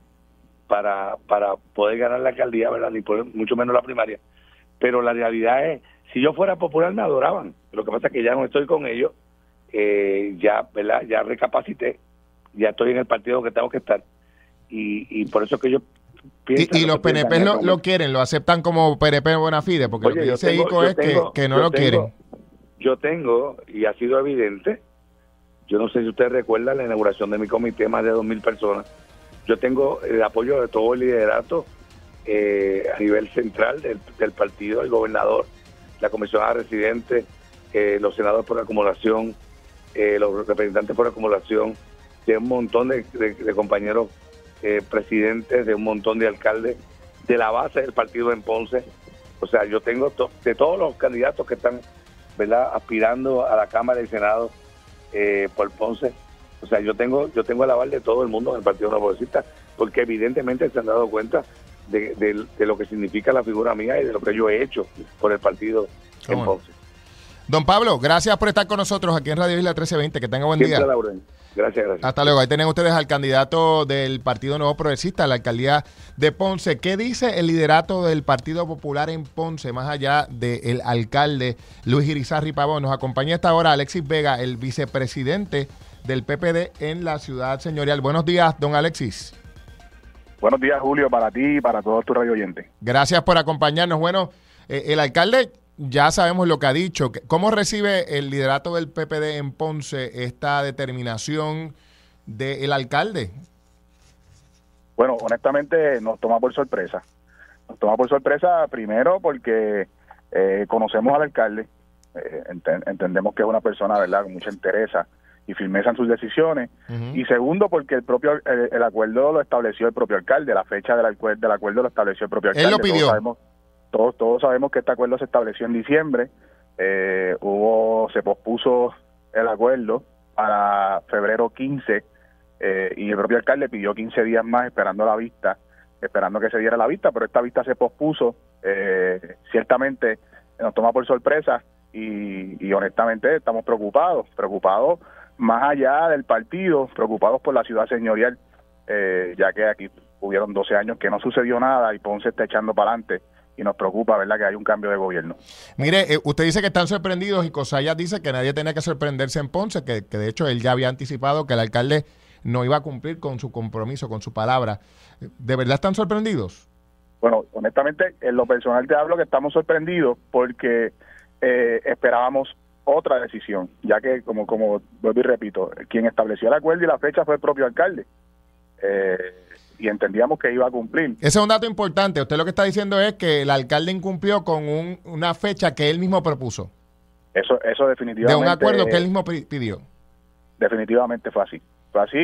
poder ganar la alcaldía, ¿verdad?, ni mucho menos la primaria. Pero la realidad es, si yo fuera popular me adoraban. Lo que pasa es que ya no estoy con ellos, ya, ¿verdad?, ya recapacité, ya estoy en el partido que tengo que estar, y por eso que yo pienso... Y los PNP lo quieren, lo aceptan como PNP buena fide, porque oye, lo que dice Ico es que no lo quieren. Yo tengo, y ha sido evidente, yo no sé si ustedes recuerdan la inauguración de mi comité, más de 2,000 personas. Yo tengo el apoyo de todo el liderato a nivel central del partido, el gobernador, la comisionada residente, los senadores por acumulación, los representantes por acumulación, de un montón de compañeros presidentes, de un montón de alcaldes, de la base del partido en Ponce. O sea, yo tengo de todos los candidatos que están, ¿verdad?, aspirando a la Cámara y Senado por Ponce. O sea, yo tengo el aval de todo el mundo en el Partido No Progresista, porque evidentemente se han dado cuenta de lo que significa la figura mía y de lo que yo he hecho por el partido en Ponce. Don Pablo, gracias por estar con nosotros aquí en Radio Isla 1320. Que tenga buen día. Gracias. Hasta luego. Ahí tienen ustedes al candidato del Partido Nuevo Progresista a la alcaldía de Ponce. ¿Qué dice el liderato del Partido Popular en Ponce, más allá del alcalde Luis Irizarry Pavón? Nos acompaña a esta hora Alexis Vega, el vicepresidente del PPD en la ciudad señorial. Buenos días, don Alexis. Buenos días, Julio, para ti y para todos tus radio oyentes. Gracias por acompañarnos. Bueno, el alcalde... Ya sabemos lo que ha dicho. ¿Cómo recibe el liderato del PPD en Ponce esta determinación del alcalde? Bueno, honestamente nos toma por sorpresa. Nos toma por sorpresa primero porque conocemos al alcalde, entendemos que es una persona, ¿verdad?, con mucha entereza y firmeza en sus decisiones. Y segundo, porque el acuerdo lo estableció el propio alcalde, la fecha del acuerdo lo estableció el propio alcalde. Él lo pidió. Todos sabemos que este acuerdo se estableció en diciembre, se pospuso el acuerdo para febrero 15 y el propio alcalde pidió 15 días más esperando que se diera la vista, pero esta vista se pospuso. Ciertamente nos toma por sorpresa y honestamente estamos preocupados más allá del partido, preocupados por la ciudad señorial, ya que aquí hubieron 12 años que no sucedió nada y Ponce está echando para adelante. Y nos preocupa, ¿verdad?, que hay un cambio de gobierno. Mire, usted dice que están sorprendidos y Cosayas dice que nadie tenía que sorprenderse en Ponce, que de hecho él ya había anticipado que el alcalde no iba a cumplir con su compromiso, con su palabra. ¿De verdad están sorprendidos? Bueno, honestamente, en lo personal te hablo que estamos sorprendidos porque esperábamos otra decisión, ya que, como vuelvo y repito, quien estableció el acuerdo y la fecha fue el propio alcalde. Y entendíamos que iba a cumplir. Ese es un dato importante. Usted lo que está diciendo es que el alcalde incumplió con una fecha que él mismo propuso. Eso definitivamente. De un acuerdo que él mismo pidió. Definitivamente fue así. Fue así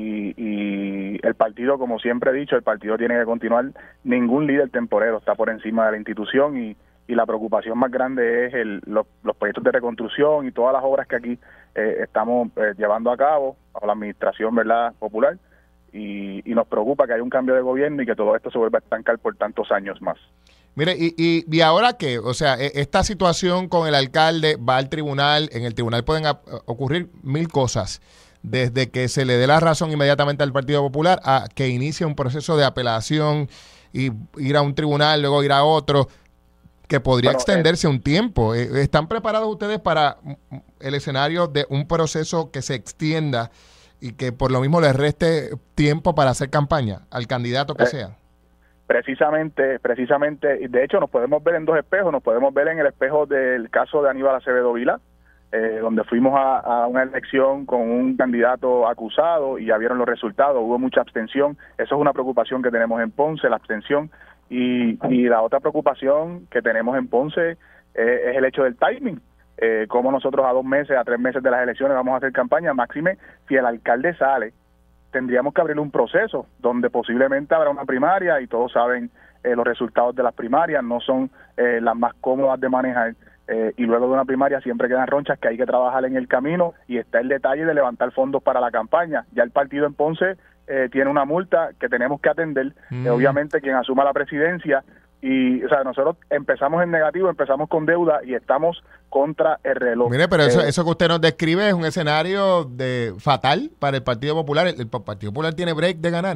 y el partido, como siempre he dicho, el partido tiene que continuar. Ningún líder temporero está por encima de la institución y la preocupación más grande es los proyectos de reconstrucción y todas las obras que aquí estamos llevando a cabo bajo la administración, ¿verdad?, popular. y nos preocupa que haya un cambio de gobierno y que todo esto se vuelva a estancar por tantos años más. Mire, ¿y ahora qué? O sea, esta situación con el alcalde va al tribunal, en el tribunal pueden ocurrir mil cosas, desde que se le dé la razón inmediatamente al Partido Popular a que inicie un proceso de apelación y ir a un tribunal, luego ir a otro, que podría extenderse un tiempo. ¿Están preparados ustedes para el escenario de un proceso que se extienda y que por lo mismo les reste tiempo para hacer campaña al candidato que sea? Precisamente, de hecho nos podemos ver en dos espejos. Nos podemos ver en el espejo del caso de Aníbal Acevedo Vilá, donde fuimos a una elección con un candidato acusado y ya vieron los resultados, hubo mucha abstención. Eso es una preocupación que tenemos en Ponce, la abstención, y la otra preocupación que tenemos en Ponce es el hecho del timing. Como nosotros a 2 meses, a 3 meses de las elecciones vamos a hacer campaña, máxime si el alcalde sale, tendríamos que abrir un proceso donde posiblemente habrá una primaria, y todos saben los resultados de las primarias no son las más cómodas de manejar, y luego de una primaria siempre quedan ronchas que hay que trabajar en el camino, y está el detalle de levantar fondos para la campaña. Ya el partido en Ponce tiene una multa que tenemos que atender, obviamente quien asuma la presidencia, y o sea, nosotros empezamos en negativo, empezamos con deuda y estamos contra el reloj. Mire, pero eso que usted nos describe es un escenario fatal para el Partido Popular. ¿El Partido Popular tiene break de ganar?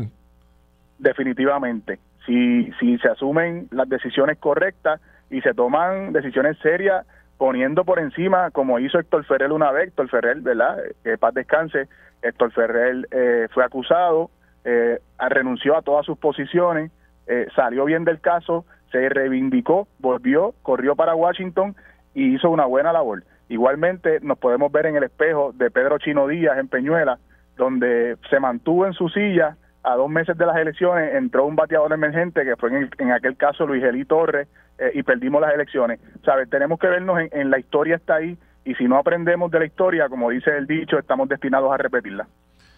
Definitivamente. Si se asumen las decisiones correctas y se toman decisiones serias, poniendo por encima, como hizo Héctor Ferrer una vez, Héctor Ferrer, ¿verdad? Que paz descanse, Héctor Ferrer fue acusado, renunció a todas sus posiciones, salió bien del caso, se reivindicó, volvió, corrió para Washington y hizo una buena labor. Igualmente nos podemos ver en el espejo de Pedro Chino Díaz en Peñuela, donde se mantuvo en su silla. A 2 meses de las elecciones entró un bateador emergente, que fue en aquel caso Luis Elí Torres, y perdimos las elecciones. ¿Sabes? Tenemos que vernos en la historia, está ahí, y si no aprendemos de la historia, como dice el dicho, estamos destinados a repetirla.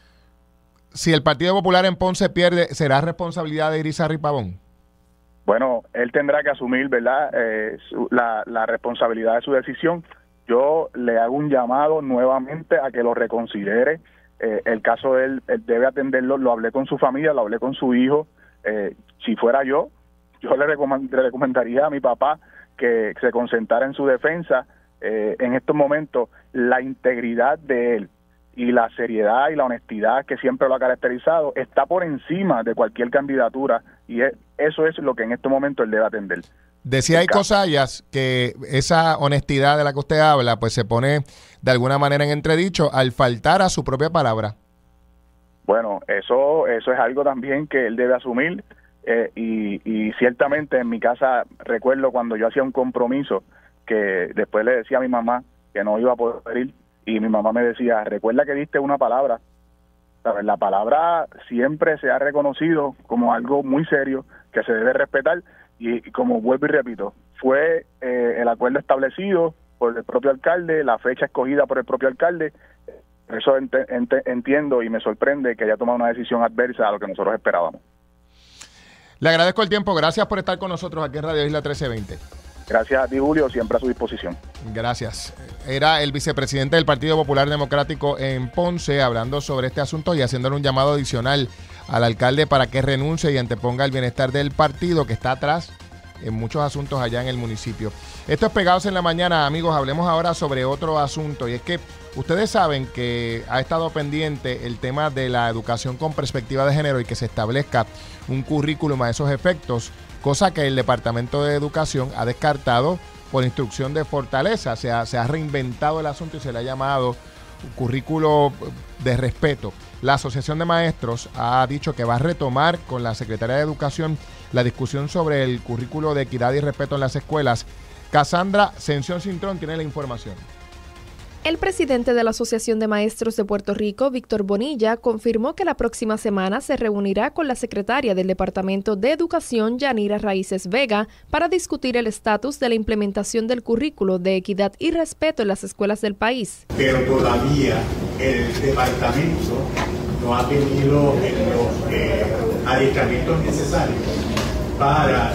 Si el Partido Popular en Ponce pierde, ¿será responsabilidad de Irizarry Pavón? Bueno, él tendrá que asumir, ¿verdad?, la responsabilidad de su decisión. Yo le hago un llamado nuevamente a que lo reconsidere. El caso de él debe atenderlo. Lo hablé con su familia, lo hablé con su hijo. Si fuera yo le recomendaría a mi papá que se concentrara en su defensa. En estos momentos, la integridad de él y la seriedad y la honestidad que siempre lo ha caracterizado está por encima de cualquier candidatura, y eso es lo que en este momento él debe atender. Decía Cosallas que esa honestidad de la que usted habla pues se pone de alguna manera en entredicho al faltar a su propia palabra. Bueno, eso es algo también que él debe asumir, y ciertamente en mi casa recuerdo cuando yo hacía un compromiso que después le decía a mi mamá que no iba a poder ir, y mi mamá me decía, recuerda que diste una palabra. ¿Sabes? La palabra siempre se ha reconocido como algo muy serio que se debe respetar, y como vuelvo y repito, fue el acuerdo establecido por el propio alcalde, la fecha escogida por el propio alcalde. Por eso entiendo y me sorprende que haya tomado una decisión adversa a lo que nosotros esperábamos. Le agradezco el tiempo, gracias por estar con nosotros aquí en Radio Isla 1320. Gracias a ti, Julio, siempre a su disposición. Gracias. Era el vicepresidente del Partido Popular Democrático en Ponce hablando sobre este asunto y haciéndole un llamado adicional al alcalde para que renuncie y anteponga el bienestar del partido, que está atrás en muchos asuntos allá en el municipio. Esto es Pegados en la Mañana, amigos. Hablemos ahora sobre otro asunto, y es que ustedes saben que ha estado pendiente el tema de la educación con perspectiva de género y que se establezca un currículum a esos efectos, cosa que el Departamento de Educación ha descartado por instrucción de Fortaleza. Se ha reinventado el asunto y se le ha llamado un currículo de respeto. La Asociación de Maestros ha dicho que va a retomar con la Secretaría de Educación la discusión sobre el currículo de equidad y respeto en las escuelas. Cassandra Sención Cintrón tiene la información. El presidente de la Asociación de Maestros de Puerto Rico, Víctor Bonilla, confirmó que la próxima semana se reunirá con la secretaria del Departamento de Educación, Yanira Raíces Vega, para discutir el estatus de la implementación del currículo de equidad y respeto en las escuelas del país. Pero todavía el departamento no ha tenido los adiestramientos necesarios para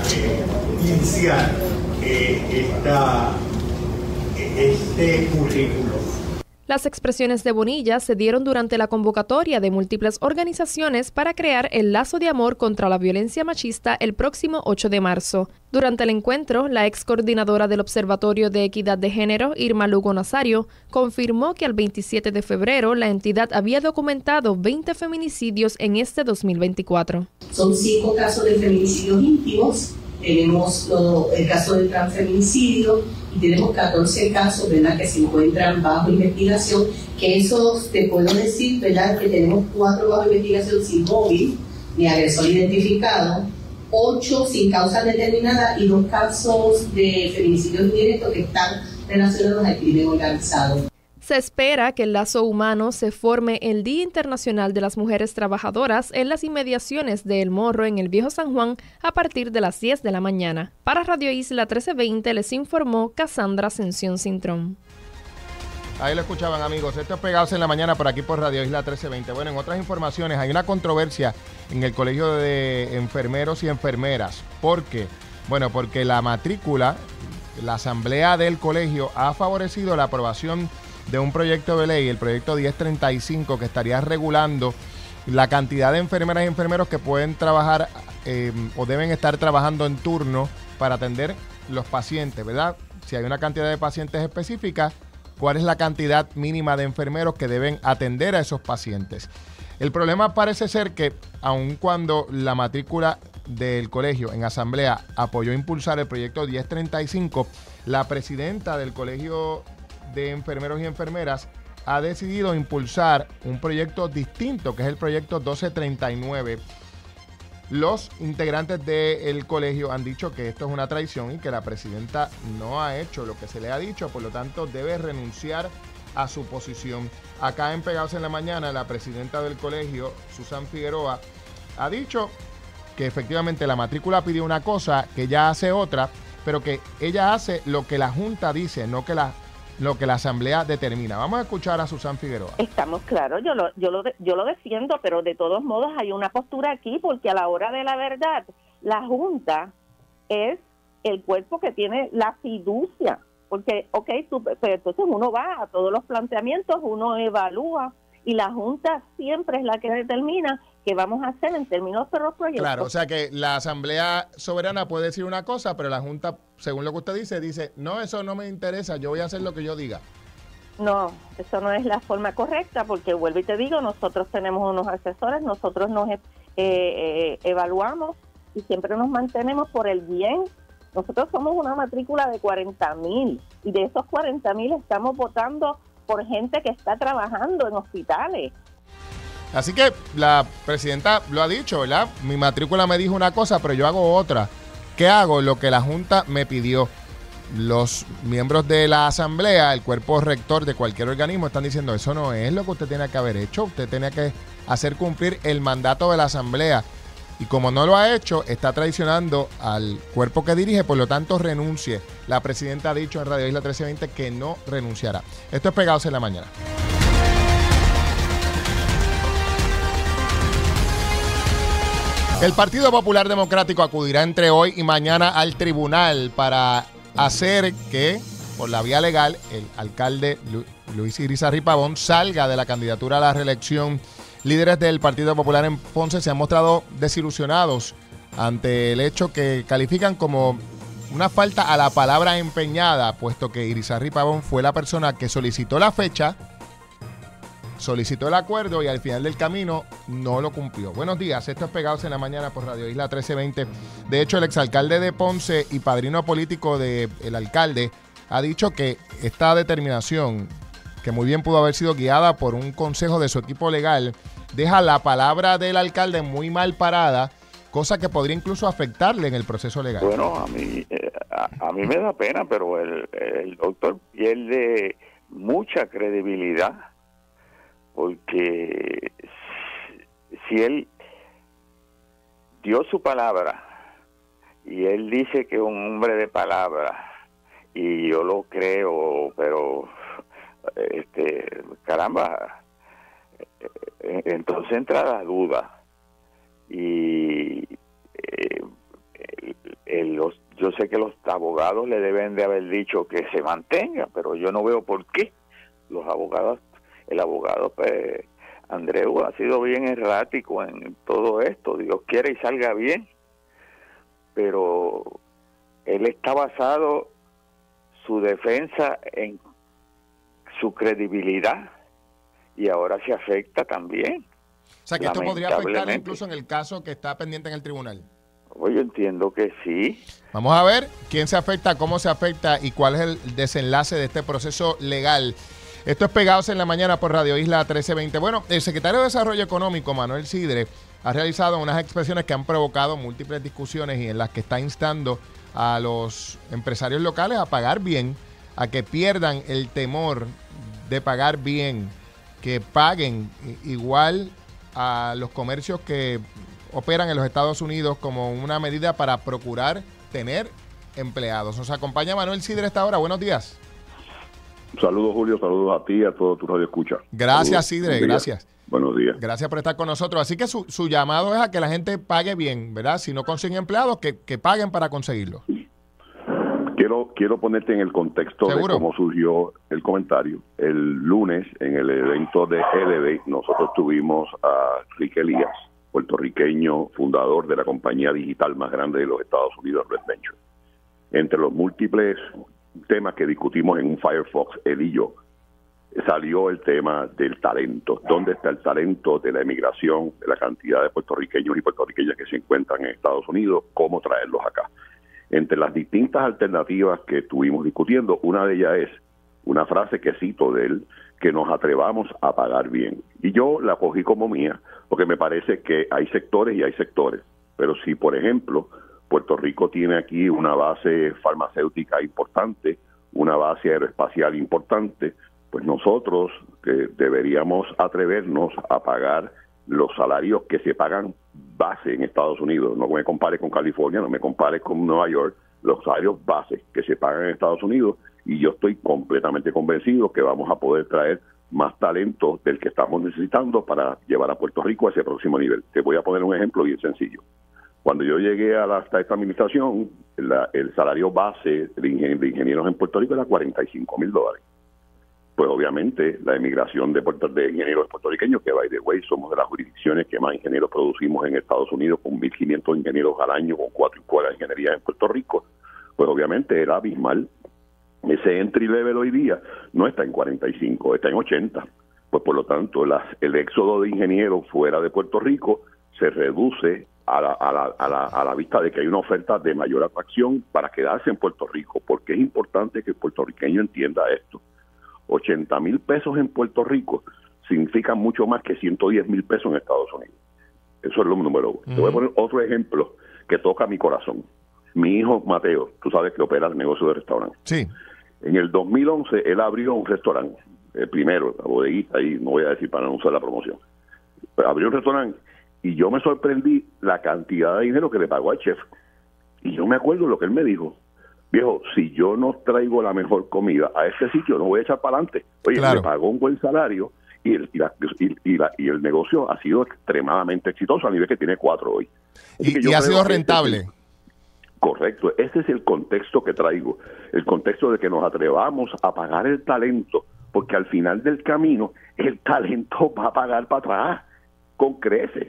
iniciar este currículo. Las expresiones de Bonilla se dieron durante la convocatoria de múltiples organizaciones para crear el lazo de amor contra la violencia machista el próximo 8 de marzo. Durante el encuentro, la ex coordinadora del Observatorio de Equidad de Género, Irma Lugo Nazario, confirmó que al 27 de febrero la entidad había documentado 20 feminicidios en este 2024. Son 5 casos de feminicidios íntimos. Tenemos el caso del transfeminicidio y tenemos 14 casos, ¿verdad?, que se encuentran bajo investigación, que eso te puedo decir, ¿verdad?, que tenemos 4 bajo investigación sin móvil ni agresor identificado, 8 sin causa determinada y 2 casos de feminicidios indirectos que están relacionados al crimen organizado. Se espera que el lazo humano se forme el Día Internacional de las Mujeres Trabajadoras en las inmediaciones de El Morro en el Viejo San Juan a partir de las 10 de la mañana. Para Radio Isla 1320 les informó Cassandra Ascensión Cintrón. Ahí lo escuchaban, amigos. Esto es Pegados en la Mañana por aquí por Radio Isla 1320. Bueno, en otras informaciones hay una controversia en el Colegio de Enfermeros y Enfermeras. ¿Por qué? Bueno, porque la matrícula, la asamblea del colegio ha favorecido la aprobación de un proyecto de ley, el proyecto 1035, que estaría regulando la cantidad de enfermeras y enfermeros que pueden trabajar o deben estar trabajando en turno para atender los pacientes, ¿verdad? Si hay una cantidad de pacientes específica, ¿cuál es la cantidad mínima de enfermeros que deben atender a esos pacientes? El problema parece ser que, aun cuando la matrícula del colegio en asamblea apoyó impulsar el proyecto 1035, la presidenta del colegio de enfermeros y enfermeras ha decidido impulsar un proyecto distinto, que es el proyecto 1239. Los integrantes del colegio han dicho que esto es una traición y que la presidenta no ha hecho lo que se le ha dicho, por lo tanto debe renunciar a su posición. Acá en Pegados en la Mañana, la presidenta del colegio, Susan Figueroa, ha dicho que efectivamente la matrícula pidió una cosa, que ella hace otra, pero que ella hace lo que la Junta dice, no que lo que la asamblea determina. Vamos a escuchar a Susan Figueroa. Estamos claros, yo lo defiendo, pero de todos modos hay una postura aquí, porque a la hora de la verdad, la Junta es el cuerpo que tiene la fiducia, porque, pero entonces uno va a todos los planteamientos, uno evalúa, y la Junta siempre es la que determina qué vamos a hacer en términos de los proyectos. Claro, o sea que la Asamblea Soberana puede decir una cosa, pero la Junta, según lo que usted dice, no, eso no me interesa, yo voy a hacer lo que yo diga. No, eso no es la forma correcta, porque vuelvo y te digo, nosotros tenemos unos asesores, nosotros nos evaluamos y siempre nos mantenemos por el bien. Nosotros somos una matrícula de 40,000 y de esos 40,000 estamos votando por gente que está trabajando en hospitales. Así que la presidenta lo ha dicho, ¿verdad? Mi matrícula me dijo una cosa, pero yo hago otra. ¿Qué hago? Lo que la Junta me pidió. Los miembros de la asamblea, el cuerpo rector de cualquier organismo, están diciendo, eso no es lo que usted tiene que haber hecho. Usted tenía que hacer cumplir el mandato de la asamblea. Y como no lo ha hecho, está traicionando al cuerpo que dirige, por lo tanto renuncie. La presidenta ha dicho en Radio Isla 1320 que no renunciará. Esto es Pegados en la Mañana. El Partido Popular Democrático acudirá entre hoy y mañana al tribunal para hacer que, por la vía legal, el alcalde Luis Irizarry Pavón salga de la candidatura a la reelección. Líderes del Partido Popular en Ponce se han mostrado desilusionados ante el hecho que califican como una falta a la palabra empeñada, puesto que Irizarry Pavón fue la persona que solicitó la fecha, solicitó el acuerdo y al final del camino no lo cumplió. Buenos días, esto es Pegados en la Mañana por Radio Isla 1320. De hecho, el exalcalde de Ponce y padrino político del alcalde ha dicho que esta determinación, que muy bien pudo haber sido guiada por un consejo de su equipo legal, deja la palabra del alcalde muy mal parada, cosa que podría incluso afectarle en el proceso legal. Bueno, a mí me da pena, pero el doctor pierde mucha credibilidad, porque si él dio su palabra y él dice que es un hombre de palabra, y yo lo creo, pero caramba, entonces entra la duda y yo sé que los abogados le deben de haber dicho que se mantenga, pero yo no veo por qué los abogados, el abogado pues, Andreu ha sido bien errático en todo esto. Dios quiere y salga bien, pero él está basado su defensa en su credibilidad y ahora se afecta también. O sea, que esto podría afectar incluso en el caso que está pendiente en el tribunal. Yo entiendo que sí. Vamos a ver quién se afecta, cómo se afecta y cuál es el desenlace de este proceso legal. Esto es Pegados en la Mañana por Radio Isla 1320. Bueno, el secretario de Desarrollo Económico, Manuel Sidre, ha realizado unas expresiones que han provocado múltiples discusiones y en las que está instando a los empresarios locales a pagar bien, a que pierdan el temor de pagar bien, que paguen igual a los comercios que operan en los Estados Unidos como una medida para procurar tener empleados. Nos acompaña Manuel Sidre a esta hora. Buenos días. Saludos, Julio. Saludos a ti y a todo tu radio escucha. Gracias, Sidre. Gracias. Buenos días. Gracias por estar con nosotros. Así que su llamado es a que la gente pague bien, ¿verdad? Si no consiguen empleados, que paguen para conseguirlo. Quiero ponerte en el contexto de cómo surgió el comentario. El lunes, en el evento de Elevate, nosotros tuvimos a Rick Elías, puertorriqueño, fundador de la compañía digital más grande de los Estados Unidos, Red Venture. Entre los múltiples temas que discutimos en un Firefox, él y yo, salió el tema del talento. ¿Dónde está el talento de la emigración, de la cantidad de puertorriqueños y puertorriqueñas que se encuentran en Estados Unidos? ¿Cómo traerlos acá? Entre las distintas alternativas que estuvimos discutiendo, una de ellas es una frase que cito de él, que nos atrevamos a pagar bien. Y yo la cogí como mía, porque me parece que hay sectores y hay sectores. Pero si, por ejemplo, Puerto Rico tiene aquí una base farmacéutica importante, una base aeroespacial importante, pues nosotros deberíamos atrevernos a pagar los salarios que se pagan base en Estados Unidos. No me compare con California, no me compare con Nueva York, los salarios base que se pagan en Estados Unidos, y yo estoy completamente convencido que vamos a poder traer más talento del que estamos necesitando para llevar a Puerto Rico a ese próximo nivel. Te voy a poner un ejemplo bien sencillo. Cuando yo llegué a esta administración, el salario base de ingenieros en Puerto Rico era $45,000. Pues obviamente la emigración de ingenieros puertorriqueños, que by the way somos de las jurisdicciones que más ingenieros producimos en Estados Unidos, con 1.500 ingenieros al año, con 4 escuelas de ingeniería en Puerto Rico, pues obviamente era abismal. Ese entry level hoy día no está en 45, está en 80. Pues por lo tanto el éxodo de ingenieros fuera de Puerto Rico se reduce a la vista de que hay una oferta de mayor atracción para quedarse en Puerto Rico, porque es importante que el puertorriqueño entienda esto. 80,000 pesos en Puerto Rico significan mucho más que 110,000 pesos en Estados Unidos. Eso es lo número uno. Te voy a poner otro ejemplo que toca mi corazón. Mi hijo Mateo, tú sabes que opera el negocio de restaurante. Sí. En el 2011 él abrió un restaurante, el primero, la bodeguita, ahí no voy a decir para no usar la promoción. Pero abrió un restaurante y yo me sorprendí la cantidad de dinero que le pagó al chef. Y yo me acuerdo lo que él me dijo. Viejo, si yo no traigo la mejor comida a este sitio, no voy a echar para adelante. Oye, claro. Le pagó un buen salario y el negocio ha sido extremadamente exitoso, a nivel que tiene 4 hoy. Y ha sido rentable. Correcto. Ese es el contexto que traigo. El contexto de que nos atrevamos a pagar el talento, porque al final del camino el talento va a pagar para atrás con creces.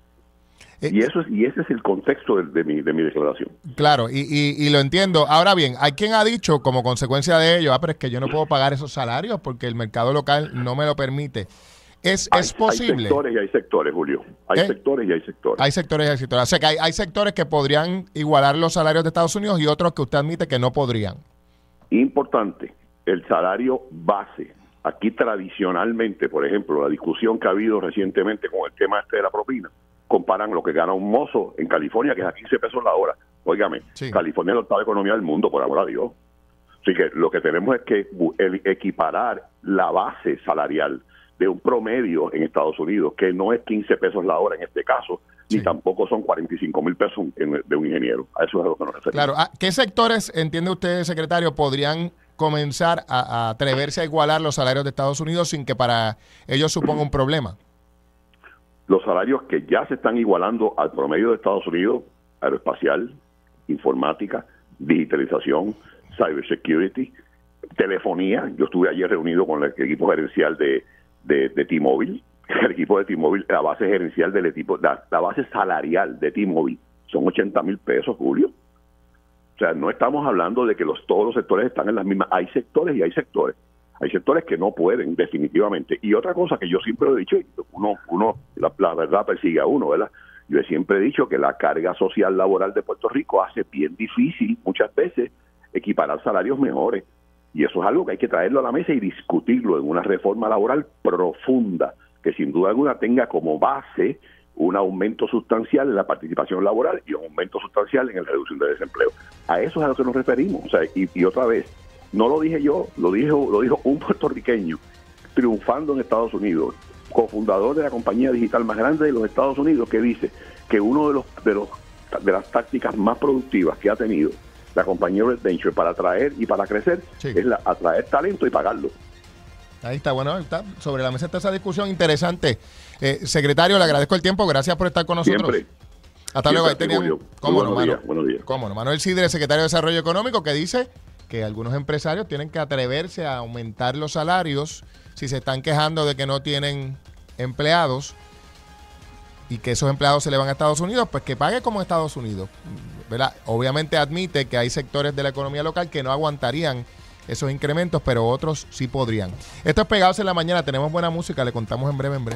Y ese es el contexto de mi declaración. Claro, y lo entiendo. Ahora bien, hay quien ha dicho como consecuencia de ello, pero es que yo no puedo pagar esos salarios porque el mercado local no me lo permite. ¿Es posible? Hay sectores y hay sectores, Julio. Hay sectores y hay sectores. Hay sectores y hay sectores. O sea que hay sectores que podrían igualar los salarios de Estados Unidos y otros que usted admite que no podrían. Importante, el salario base. Aquí tradicionalmente, por ejemplo, la discusión que ha habido recientemente con el tema de la propina, comparan lo que gana un mozo en California, que es a 15 pesos la hora. Óigame, sí. California es la octava economía del mundo, por amor a Dios. Así que lo que tenemos es que equiparar la base salarial de un promedio en Estados Unidos, que no es 15 pesos la hora en este caso, sí, ni tampoco son 45,000 pesos de un ingeniero. A eso es a lo que nos referimos. Claro. ¿Qué sectores, entiende usted, secretario, podrían comenzar a atreverse a igualar los salarios de Estados Unidos sin que para ellos suponga un problema? Los salarios que ya se están igualando al promedio de Estados Unidos: aeroespacial, informática, digitalización, cybersecurity, telefonía. Yo estuve ayer reunido con el equipo gerencial de T-Mobile. El equipo de T-Mobile, la base gerencial del equipo, la base salarial de T-Mobile son $80,000, Julio. O sea, no estamos hablando de que todos los sectores están en las mismas. Hay sectores y hay sectores. Hay sectores que no pueden, definitivamente. Y otra cosa que yo siempre he dicho, la verdad persigue a uno, ¿verdad? Yo siempre he dicho que la carga social laboral de Puerto Rico hace bien difícil, muchas veces, equiparar salarios mejores. Y eso es algo que hay que traerlo a la mesa y discutirlo en una reforma laboral profunda, que sin duda alguna tenga como base un aumento sustancial en la participación laboral y un aumento sustancial en la reducción de desempleo. A eso es a lo que nos referimos. O sea, y otra vez, no lo dije yo, lo dijo un puertorriqueño triunfando en Estados Unidos, cofundador de la compañía digital más grande de los Estados Unidos, que dice que uno de las tácticas más productivas que ha tenido la compañía Red Venture para atraer y para crecer es atraer talento y pagarlo. Ahí está, bueno, está sobre la mesa está esa discusión interesante. Secretario, le agradezco el tiempo, gracias por estar con nosotros. Siempre. Hasta luego. Ahí tenían, buenos días. ¿Cómo no? Manuel Sidre, secretario de Desarrollo Económico, que dice que algunos empresarios tienen que atreverse a aumentar los salarios si se están quejando de que no tienen empleados y que esos empleados se le van a Estados Unidos, pues que pague como Estados Unidos, ¿verdad? Obviamente admite que hay sectores de la economía local que no aguantarían esos incrementos, pero otros sí podrían. Esto es Pegados en la Mañana, tenemos buena música, le contamos en breve.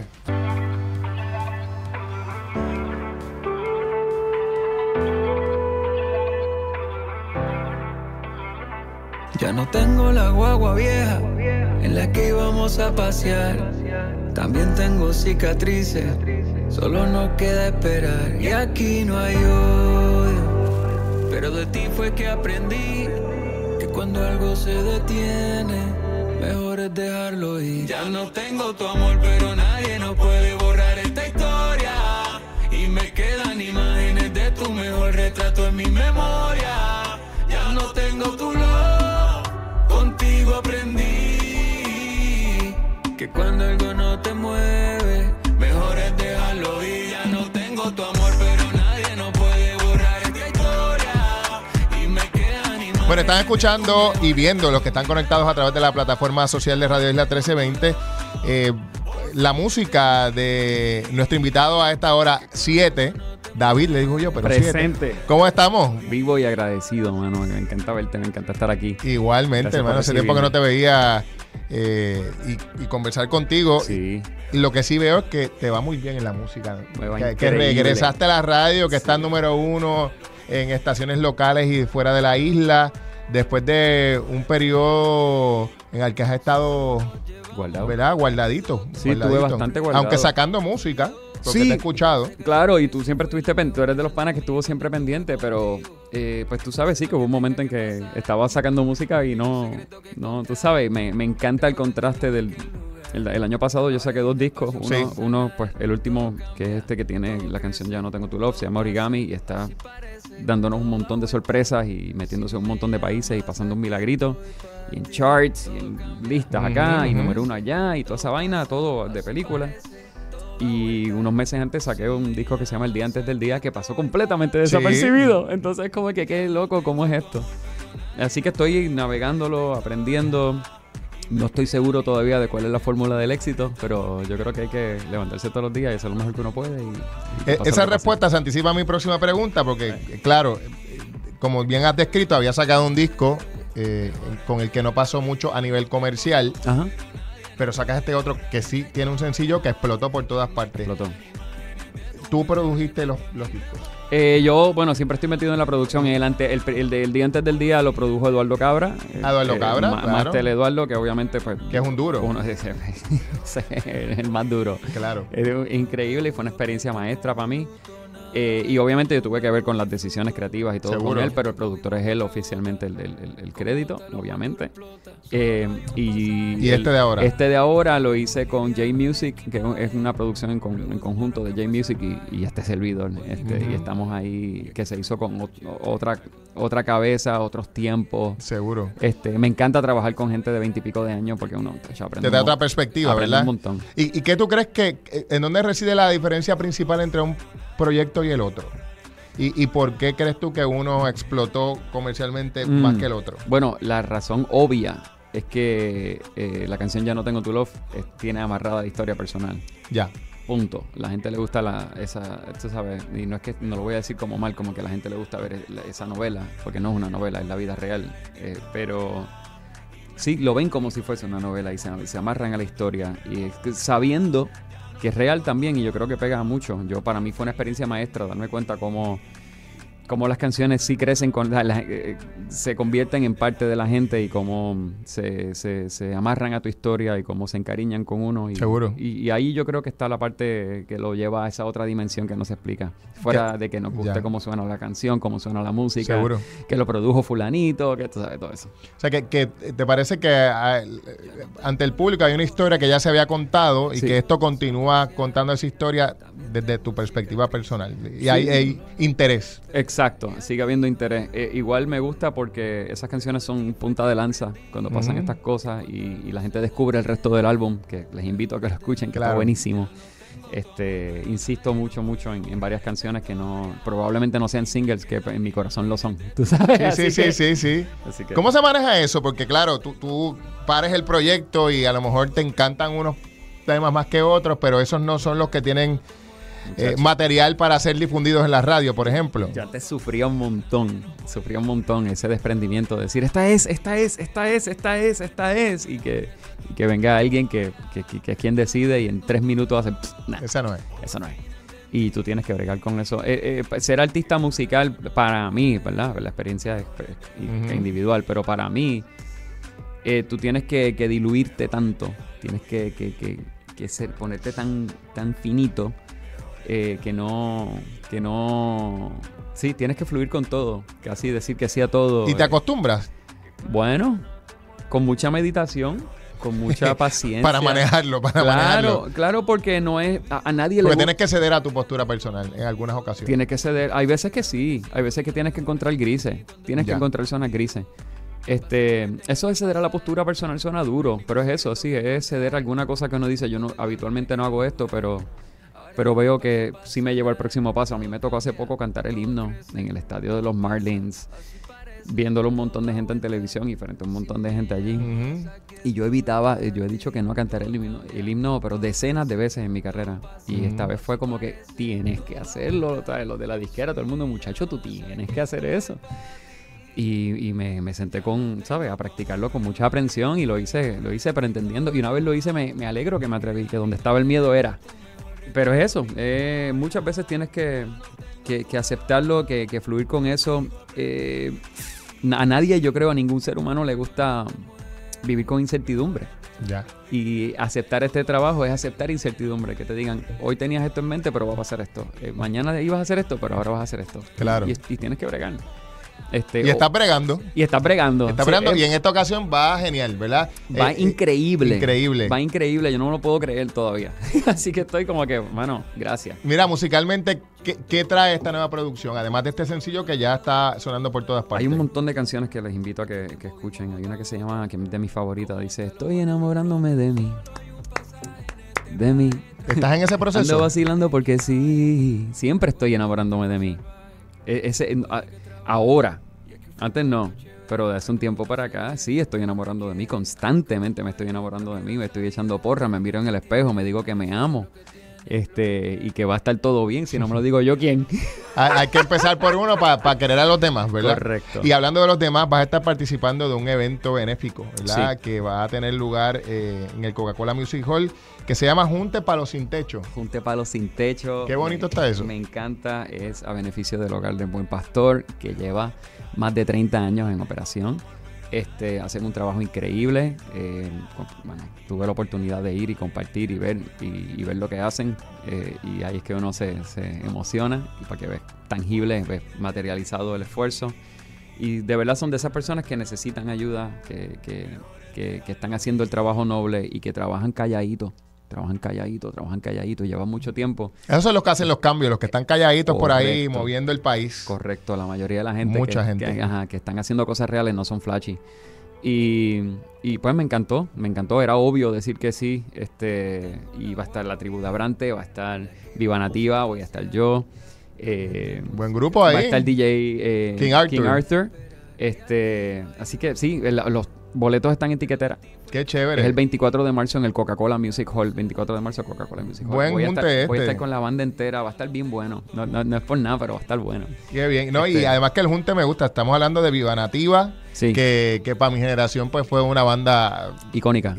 Ya no tengo la guagua vieja en la que íbamos a pasear. También tengo cicatrices, solo nos queda esperar. Y aquí no hay odio, pero de ti fue que aprendí que cuando algo se detiene, mejor es dejarlo ir. Ya no tengo tu amor, pero nadie nos puede borrar esta historia. Y me quedan imágenes de tu mejor retrato en mi memoria. Ya no tengo tu love, contigo aprendí que cuando algo no te mueve, mejor es dejarlo ir. Ya no tengo tu amor, pero nadie nos puede borrar esta historia. Y me quedan imágenes. Bueno, están escuchando y viendo los que están conectados a través de la plataforma social de Radio Isla 1320. La música de nuestro invitado a esta hora 7, David, le digo yo, pero presente. 7. ¿Cómo estamos? Vivo y agradecido, mano. Me encanta verte, me encanta estar aquí. Igualmente, gracias, hermano. Hace tiempo que no te veía y conversar contigo. Sí. Y lo que sí veo es que te va muy bien en la música. Que regresaste a la radio, que estás número 1 en estaciones locales y fuera de la isla. Después de un periodo en el que has estado guardado, ¿verdad? Guardadito. Sí, estuve bastante guardado. Aunque sacando música, porque te he escuchado. Claro, y tú siempre estuviste pendiente, tú eres de los panas que estuvo siempre pendiente, pero pues tú sabes, sí, que hubo un momento en que estaba sacando música y no, tú sabes, me encanta el contraste del... El año pasado yo saqué 2 discos, uno pues el último, que es este que tiene la canción Ya No Tengo Tu Love, se llama Origami y está dándonos un montón de sorpresas y metiéndose en un montón de países y pasando un milagrito y en charts y en listas acá y número 1 allá y toda esa vaina, todo de película. Y unos meses antes saqué un disco que se llama El Día Antes del Día, que pasó completamente desapercibido. Entonces como que qué loco, ¿cómo es esto? Así que estoy navegándolo, aprendiendo. No estoy seguro todavía de cuál es la fórmula del éxito, pero yo creo que hay que levantarse todos los días y hacer lo mejor que uno puede. Esa respuesta se anticipa a mi próxima pregunta, porque claro, como bien has descrito, había sacado un disco con el que no pasó mucho a nivel comercial. Ajá. Pero sacas este otro que sí tiene un sencillo que explotó por todas partes. Explotó. ¿Tú produjiste los discos? Yo, bueno, siempre estoy metido en la producción. El del Día Antes del Día lo produjo Eduardo Cabra. Eduardo Cabra, claro. Máster Eduardo, que obviamente pues... Que es un duro. El más duro. Claro. Es increíble y fue una experiencia maestra para mí. Y obviamente yo tuve que ver con las decisiones creativas y todo. ¿Seguro? Con él, pero el productor es él oficialmente el crédito, obviamente. ¿Y este de ahora? Este de ahora lo hice con J Music, que es una producción en conjunto de J Music y este servidor. Y estamos ahí, que se hizo con otra cabeza, otros tiempos. Seguro. Me encanta trabajar con gente de 20 y pico de años porque uno aprende. Te da otra perspectiva, ¿verdad? Un montón. ¿Y qué tú crees en dónde reside la diferencia principal entre un proyecto y el otro? ¿Y por qué crees tú que uno explotó comercialmente más que el otro? Bueno, la razón obvia es que la canción Ya no tengo tu love tiene amarrada la historia personal. Ya. Punto. La gente le gusta tú sabes, y no es que no lo voy a decir como mal, como que a la gente le gusta ver esa novela, porque no es una novela, es la vida real. Pero sí, lo ven como si fuese una novela y se amarran a la historia. Y sabiendo que es real también, y yo creo que pega mucho. Para mí fue una experiencia maestra darme cuenta cómo las canciones sí crecen, se convierten en parte de la gente y cómo se amarran a tu historia y cómo se encariñan con uno. Seguro. Y ahí yo creo que está la parte que lo lleva a esa otra dimensión que no se explica. Fuera de que nos guste cómo suena la canción, cómo suena la música. Seguro. Que lo produjo fulanito, que tú sabes, todo eso. O sea, que te parece que ante el público hay una historia que ya se había contado y que esto continúa contando esa historia desde tu perspectiva personal. Y hay interés. Exacto, sigue habiendo interés. Igual me gusta porque esas canciones son punta de lanza cuando pasan estas cosas y la gente descubre el resto del álbum, que les invito a que lo escuchen, que está buenísimo. Insisto mucho en varias canciones que probablemente no sean singles, que en mi corazón lo son. ¿Tú sabes? Sí. ¿Cómo se maneja eso? Porque claro, tú pares el proyecto y a lo mejor te encantan unos temas más que otros, pero esos no son los que tienen material para ser difundidos en la radio, por ejemplo. Ya te sufría un montón ese desprendimiento de decir esta es y que venga alguien que es quien decide y en 3 minutos hace esa no es. Y tú tienes que bregar con eso. Ser artista musical para mí, ¿verdad? La experiencia es individual, pero para mí tú tienes que diluirte tanto, tienes que ponerte tan finito. Que no... Sí, tienes que fluir con todo, casi decir que sí a todo. ¿Y te acostumbras? Bueno, con mucha meditación, con mucha paciencia. Para manejarlo. Claro, porque no es... A nadie porque tienes que ceder a tu postura personal en algunas ocasiones. Tienes que ceder. Hay veces que sí, hay veces que tienes que encontrar grises. Tienes que encontrar zonas grises. Eso de ceder a la postura personal suena duro, pero es eso, sí, es ceder a alguna cosa que uno dice, yo habitualmente no hago esto, pero veo que sí me llevo al próximo paso. A mí me tocó hace poco cantar el himno en el estadio de los Marlins, viéndolo un montón de gente en televisión y frente a un montón de gente allí. Y yo he dicho que no cantaré el himno, pero decenas de veces en mi carrera. Y esta vez fue como que tienes que hacerlo, los de la disquera, todo el mundo, muchacho, tú tienes que hacer eso. Y me senté a practicarlo con mucha aprensión y lo hice, pero entendiendo. Y una vez lo hice, me alegro que me atreví, que donde estaba el miedo era. Pero es eso, muchas veces tienes que aceptarlo, que fluir con eso. A nadie, yo creo, a ningún ser humano le gusta vivir con incertidumbre. Ya. Y aceptar este trabajo es aceptar incertidumbre, que te digan, hoy tenías esto en mente, pero va a pasar esto. Mañana ibas a hacer esto, pero ahora vas a hacer esto. Claro. Y tienes que bregar. Y estás bregando. Y en esta ocasión va genial, ¿verdad? Va increíble. Increíble. Va increíble, yo no me lo puedo creer todavía. Así que estoy como que, mano, gracias. Mira, musicalmente, ¿qué trae esta nueva producción? Además de este sencillo que ya está sonando por todas partes. Hay un montón de canciones que les invito a que escuchen. Hay una que se llama, que es de mis favoritas, dice, estoy enamorándome de mí. De mí. ¿Estás en ese proceso? Ando vacilando porque sí, siempre estoy enamorándome de mí. Ahora, antes no, pero de hace un tiempo para acá sí estoy enamorando de mí, constantemente me estoy enamorando de mí, me estoy echando porra, me miro en el espejo, me digo que me amo, y que va a estar todo bien, si no me lo digo yo, ¿quién? Hay que empezar por uno para querer a los demás, ¿verdad? Correcto. Y hablando de los demás, vas a estar participando de un evento benéfico, ¿verdad? Sí. Que va a tener lugar en el Coca-Cola Music Hall, que se llama Junte Palos Sin Techo. Junte Palos Sin Techo. Qué bonito está eso. Me encanta, es a beneficio del Hogar del Buen Pastor, que lleva más de 30 años en operación. Hacen un trabajo increíble. Tuve la oportunidad de ir y compartir y ver lo que hacen, y ahí es que uno se emociona, y para que ves tangible, ves materializado el esfuerzo, y de verdad son de esas personas que necesitan ayuda, que están haciendo el trabajo noble y que trabajan calladito, llevan mucho tiempo. Esos son los que hacen los cambios, los que están calladitos. Correcto. Por ahí moviendo el país. Correcto, la mayoría de la gente que están haciendo cosas reales no son flashy. Y pues me encantó, era obvio decir que sí. Y va a estar la tribu de Abrante, va a estar Viva Nativa, voy a estar yo. Buen grupo ahí. Va a estar DJ King Arthur. Así que sí, boletos están en tiquetera. Qué chévere. Es el 24 de marzo en el Coca-Cola Music Hall. 24 de marzo Coca-Cola Music Hall. Buen junte Voy a estar con la banda entera. Va a estar bien bueno. No es por nada, pero va a estar bueno. Qué bien. No, y además que el junte me gusta. Estamos hablando de Viva Nativa, sí, que para mi generación pues fue una banda icónica.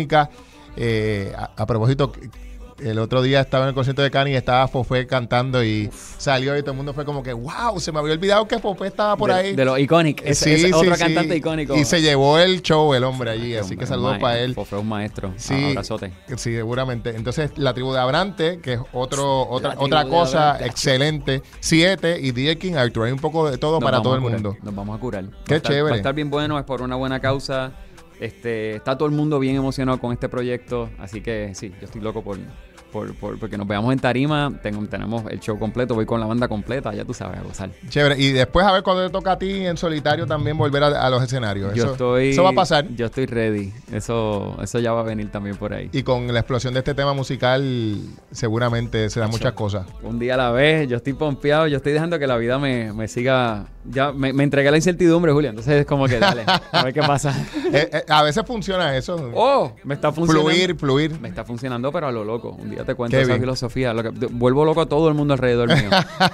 A propósito, el otro día estaba en el concierto de Cani y estaba Fofé cantando y salió y todo el mundo fue como que wow, se me había olvidado que Fofé estaba por ahí. De los Iconic, es otro cantante icónico. Y se llevó el show el hombre allí, así que saludos para él. Fofé es un maestro, sí, abrazote. Sí, seguramente. Entonces, la tribu de Abrante, que es otra cosa excelente, 7 y DJ King Arthur, hay un poco de todo para todo el mundo. Nos vamos a curar. Qué chévere. Va a estar bien bueno, es por una buena causa. Está todo el mundo bien emocionado con este proyecto, así que sí, yo estoy loco porque nos veamos en tarima, tenemos el show completo, voy con la banda completa, ya tú sabes, a gozar. Chévere, y después a ver cuando te toca a ti en solitario también volver a los escenarios. Eso va a pasar. Yo estoy ready, eso ya va a venir también por ahí. Y con la explosión de este tema musical seguramente se dan muchas cosas. Un día a la vez, yo estoy pompeado, yo estoy dejando que la vida me siga, ya me entregué la incertidumbre, Julio, entonces es como que dale, a ver qué pasa. A veces funciona eso. Me está funcionando. Fluir. Me está funcionando, pero a lo loco. Un día te cuento esa filosofía. Vuelvo loco a todo el mundo alrededor mío.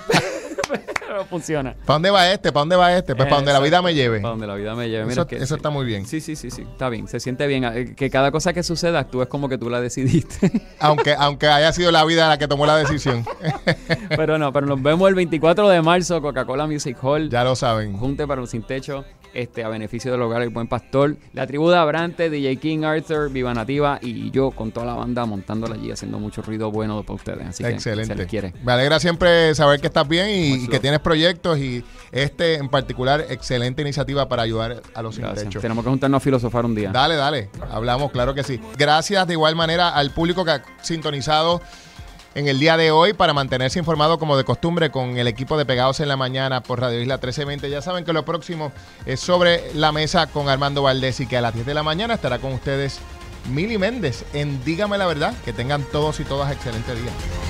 Pero funciona. ¿Para dónde va este? ¿Para dónde va este? Pues para donde la vida me lleve. Para donde la vida me lleve. Mira, eso está muy bien. Sí. Está bien. Se siente bien. Que cada cosa que suceda, tú es como que tú la decidiste. aunque haya sido la vida la que tomó la decisión. Pero nos vemos el 24 de marzo, Coca-Cola Music Hall. Ya lo saben. Junte para un sin techo. A beneficio del hogar El Buen Pastor, la tribu de Abrante, DJ King Arthur, Viva Nativa y yo con toda la banda montándola allí, haciendo mucho ruido bueno para ustedes. Así excelente. Que se les quiere. Me alegra siempre saber que estás bien y que tienes proyectos y en particular, excelente iniciativa para ayudar a los sin techo. Tenemos que juntarnos a filosofar un día. Dale. Hablamos, claro que sí. Gracias de igual manera al público que ha sintonizado en el día de hoy para mantenerse informado como de costumbre con el equipo de Pegados en la Mañana por Radio Isla 1320. Ya saben que lo próximo es Sobre la Mesa con Armando Valdés y que a las 10 de la mañana estará con ustedes Mili Méndez en Dígame la Verdad. Que tengan todos y todas excelente día.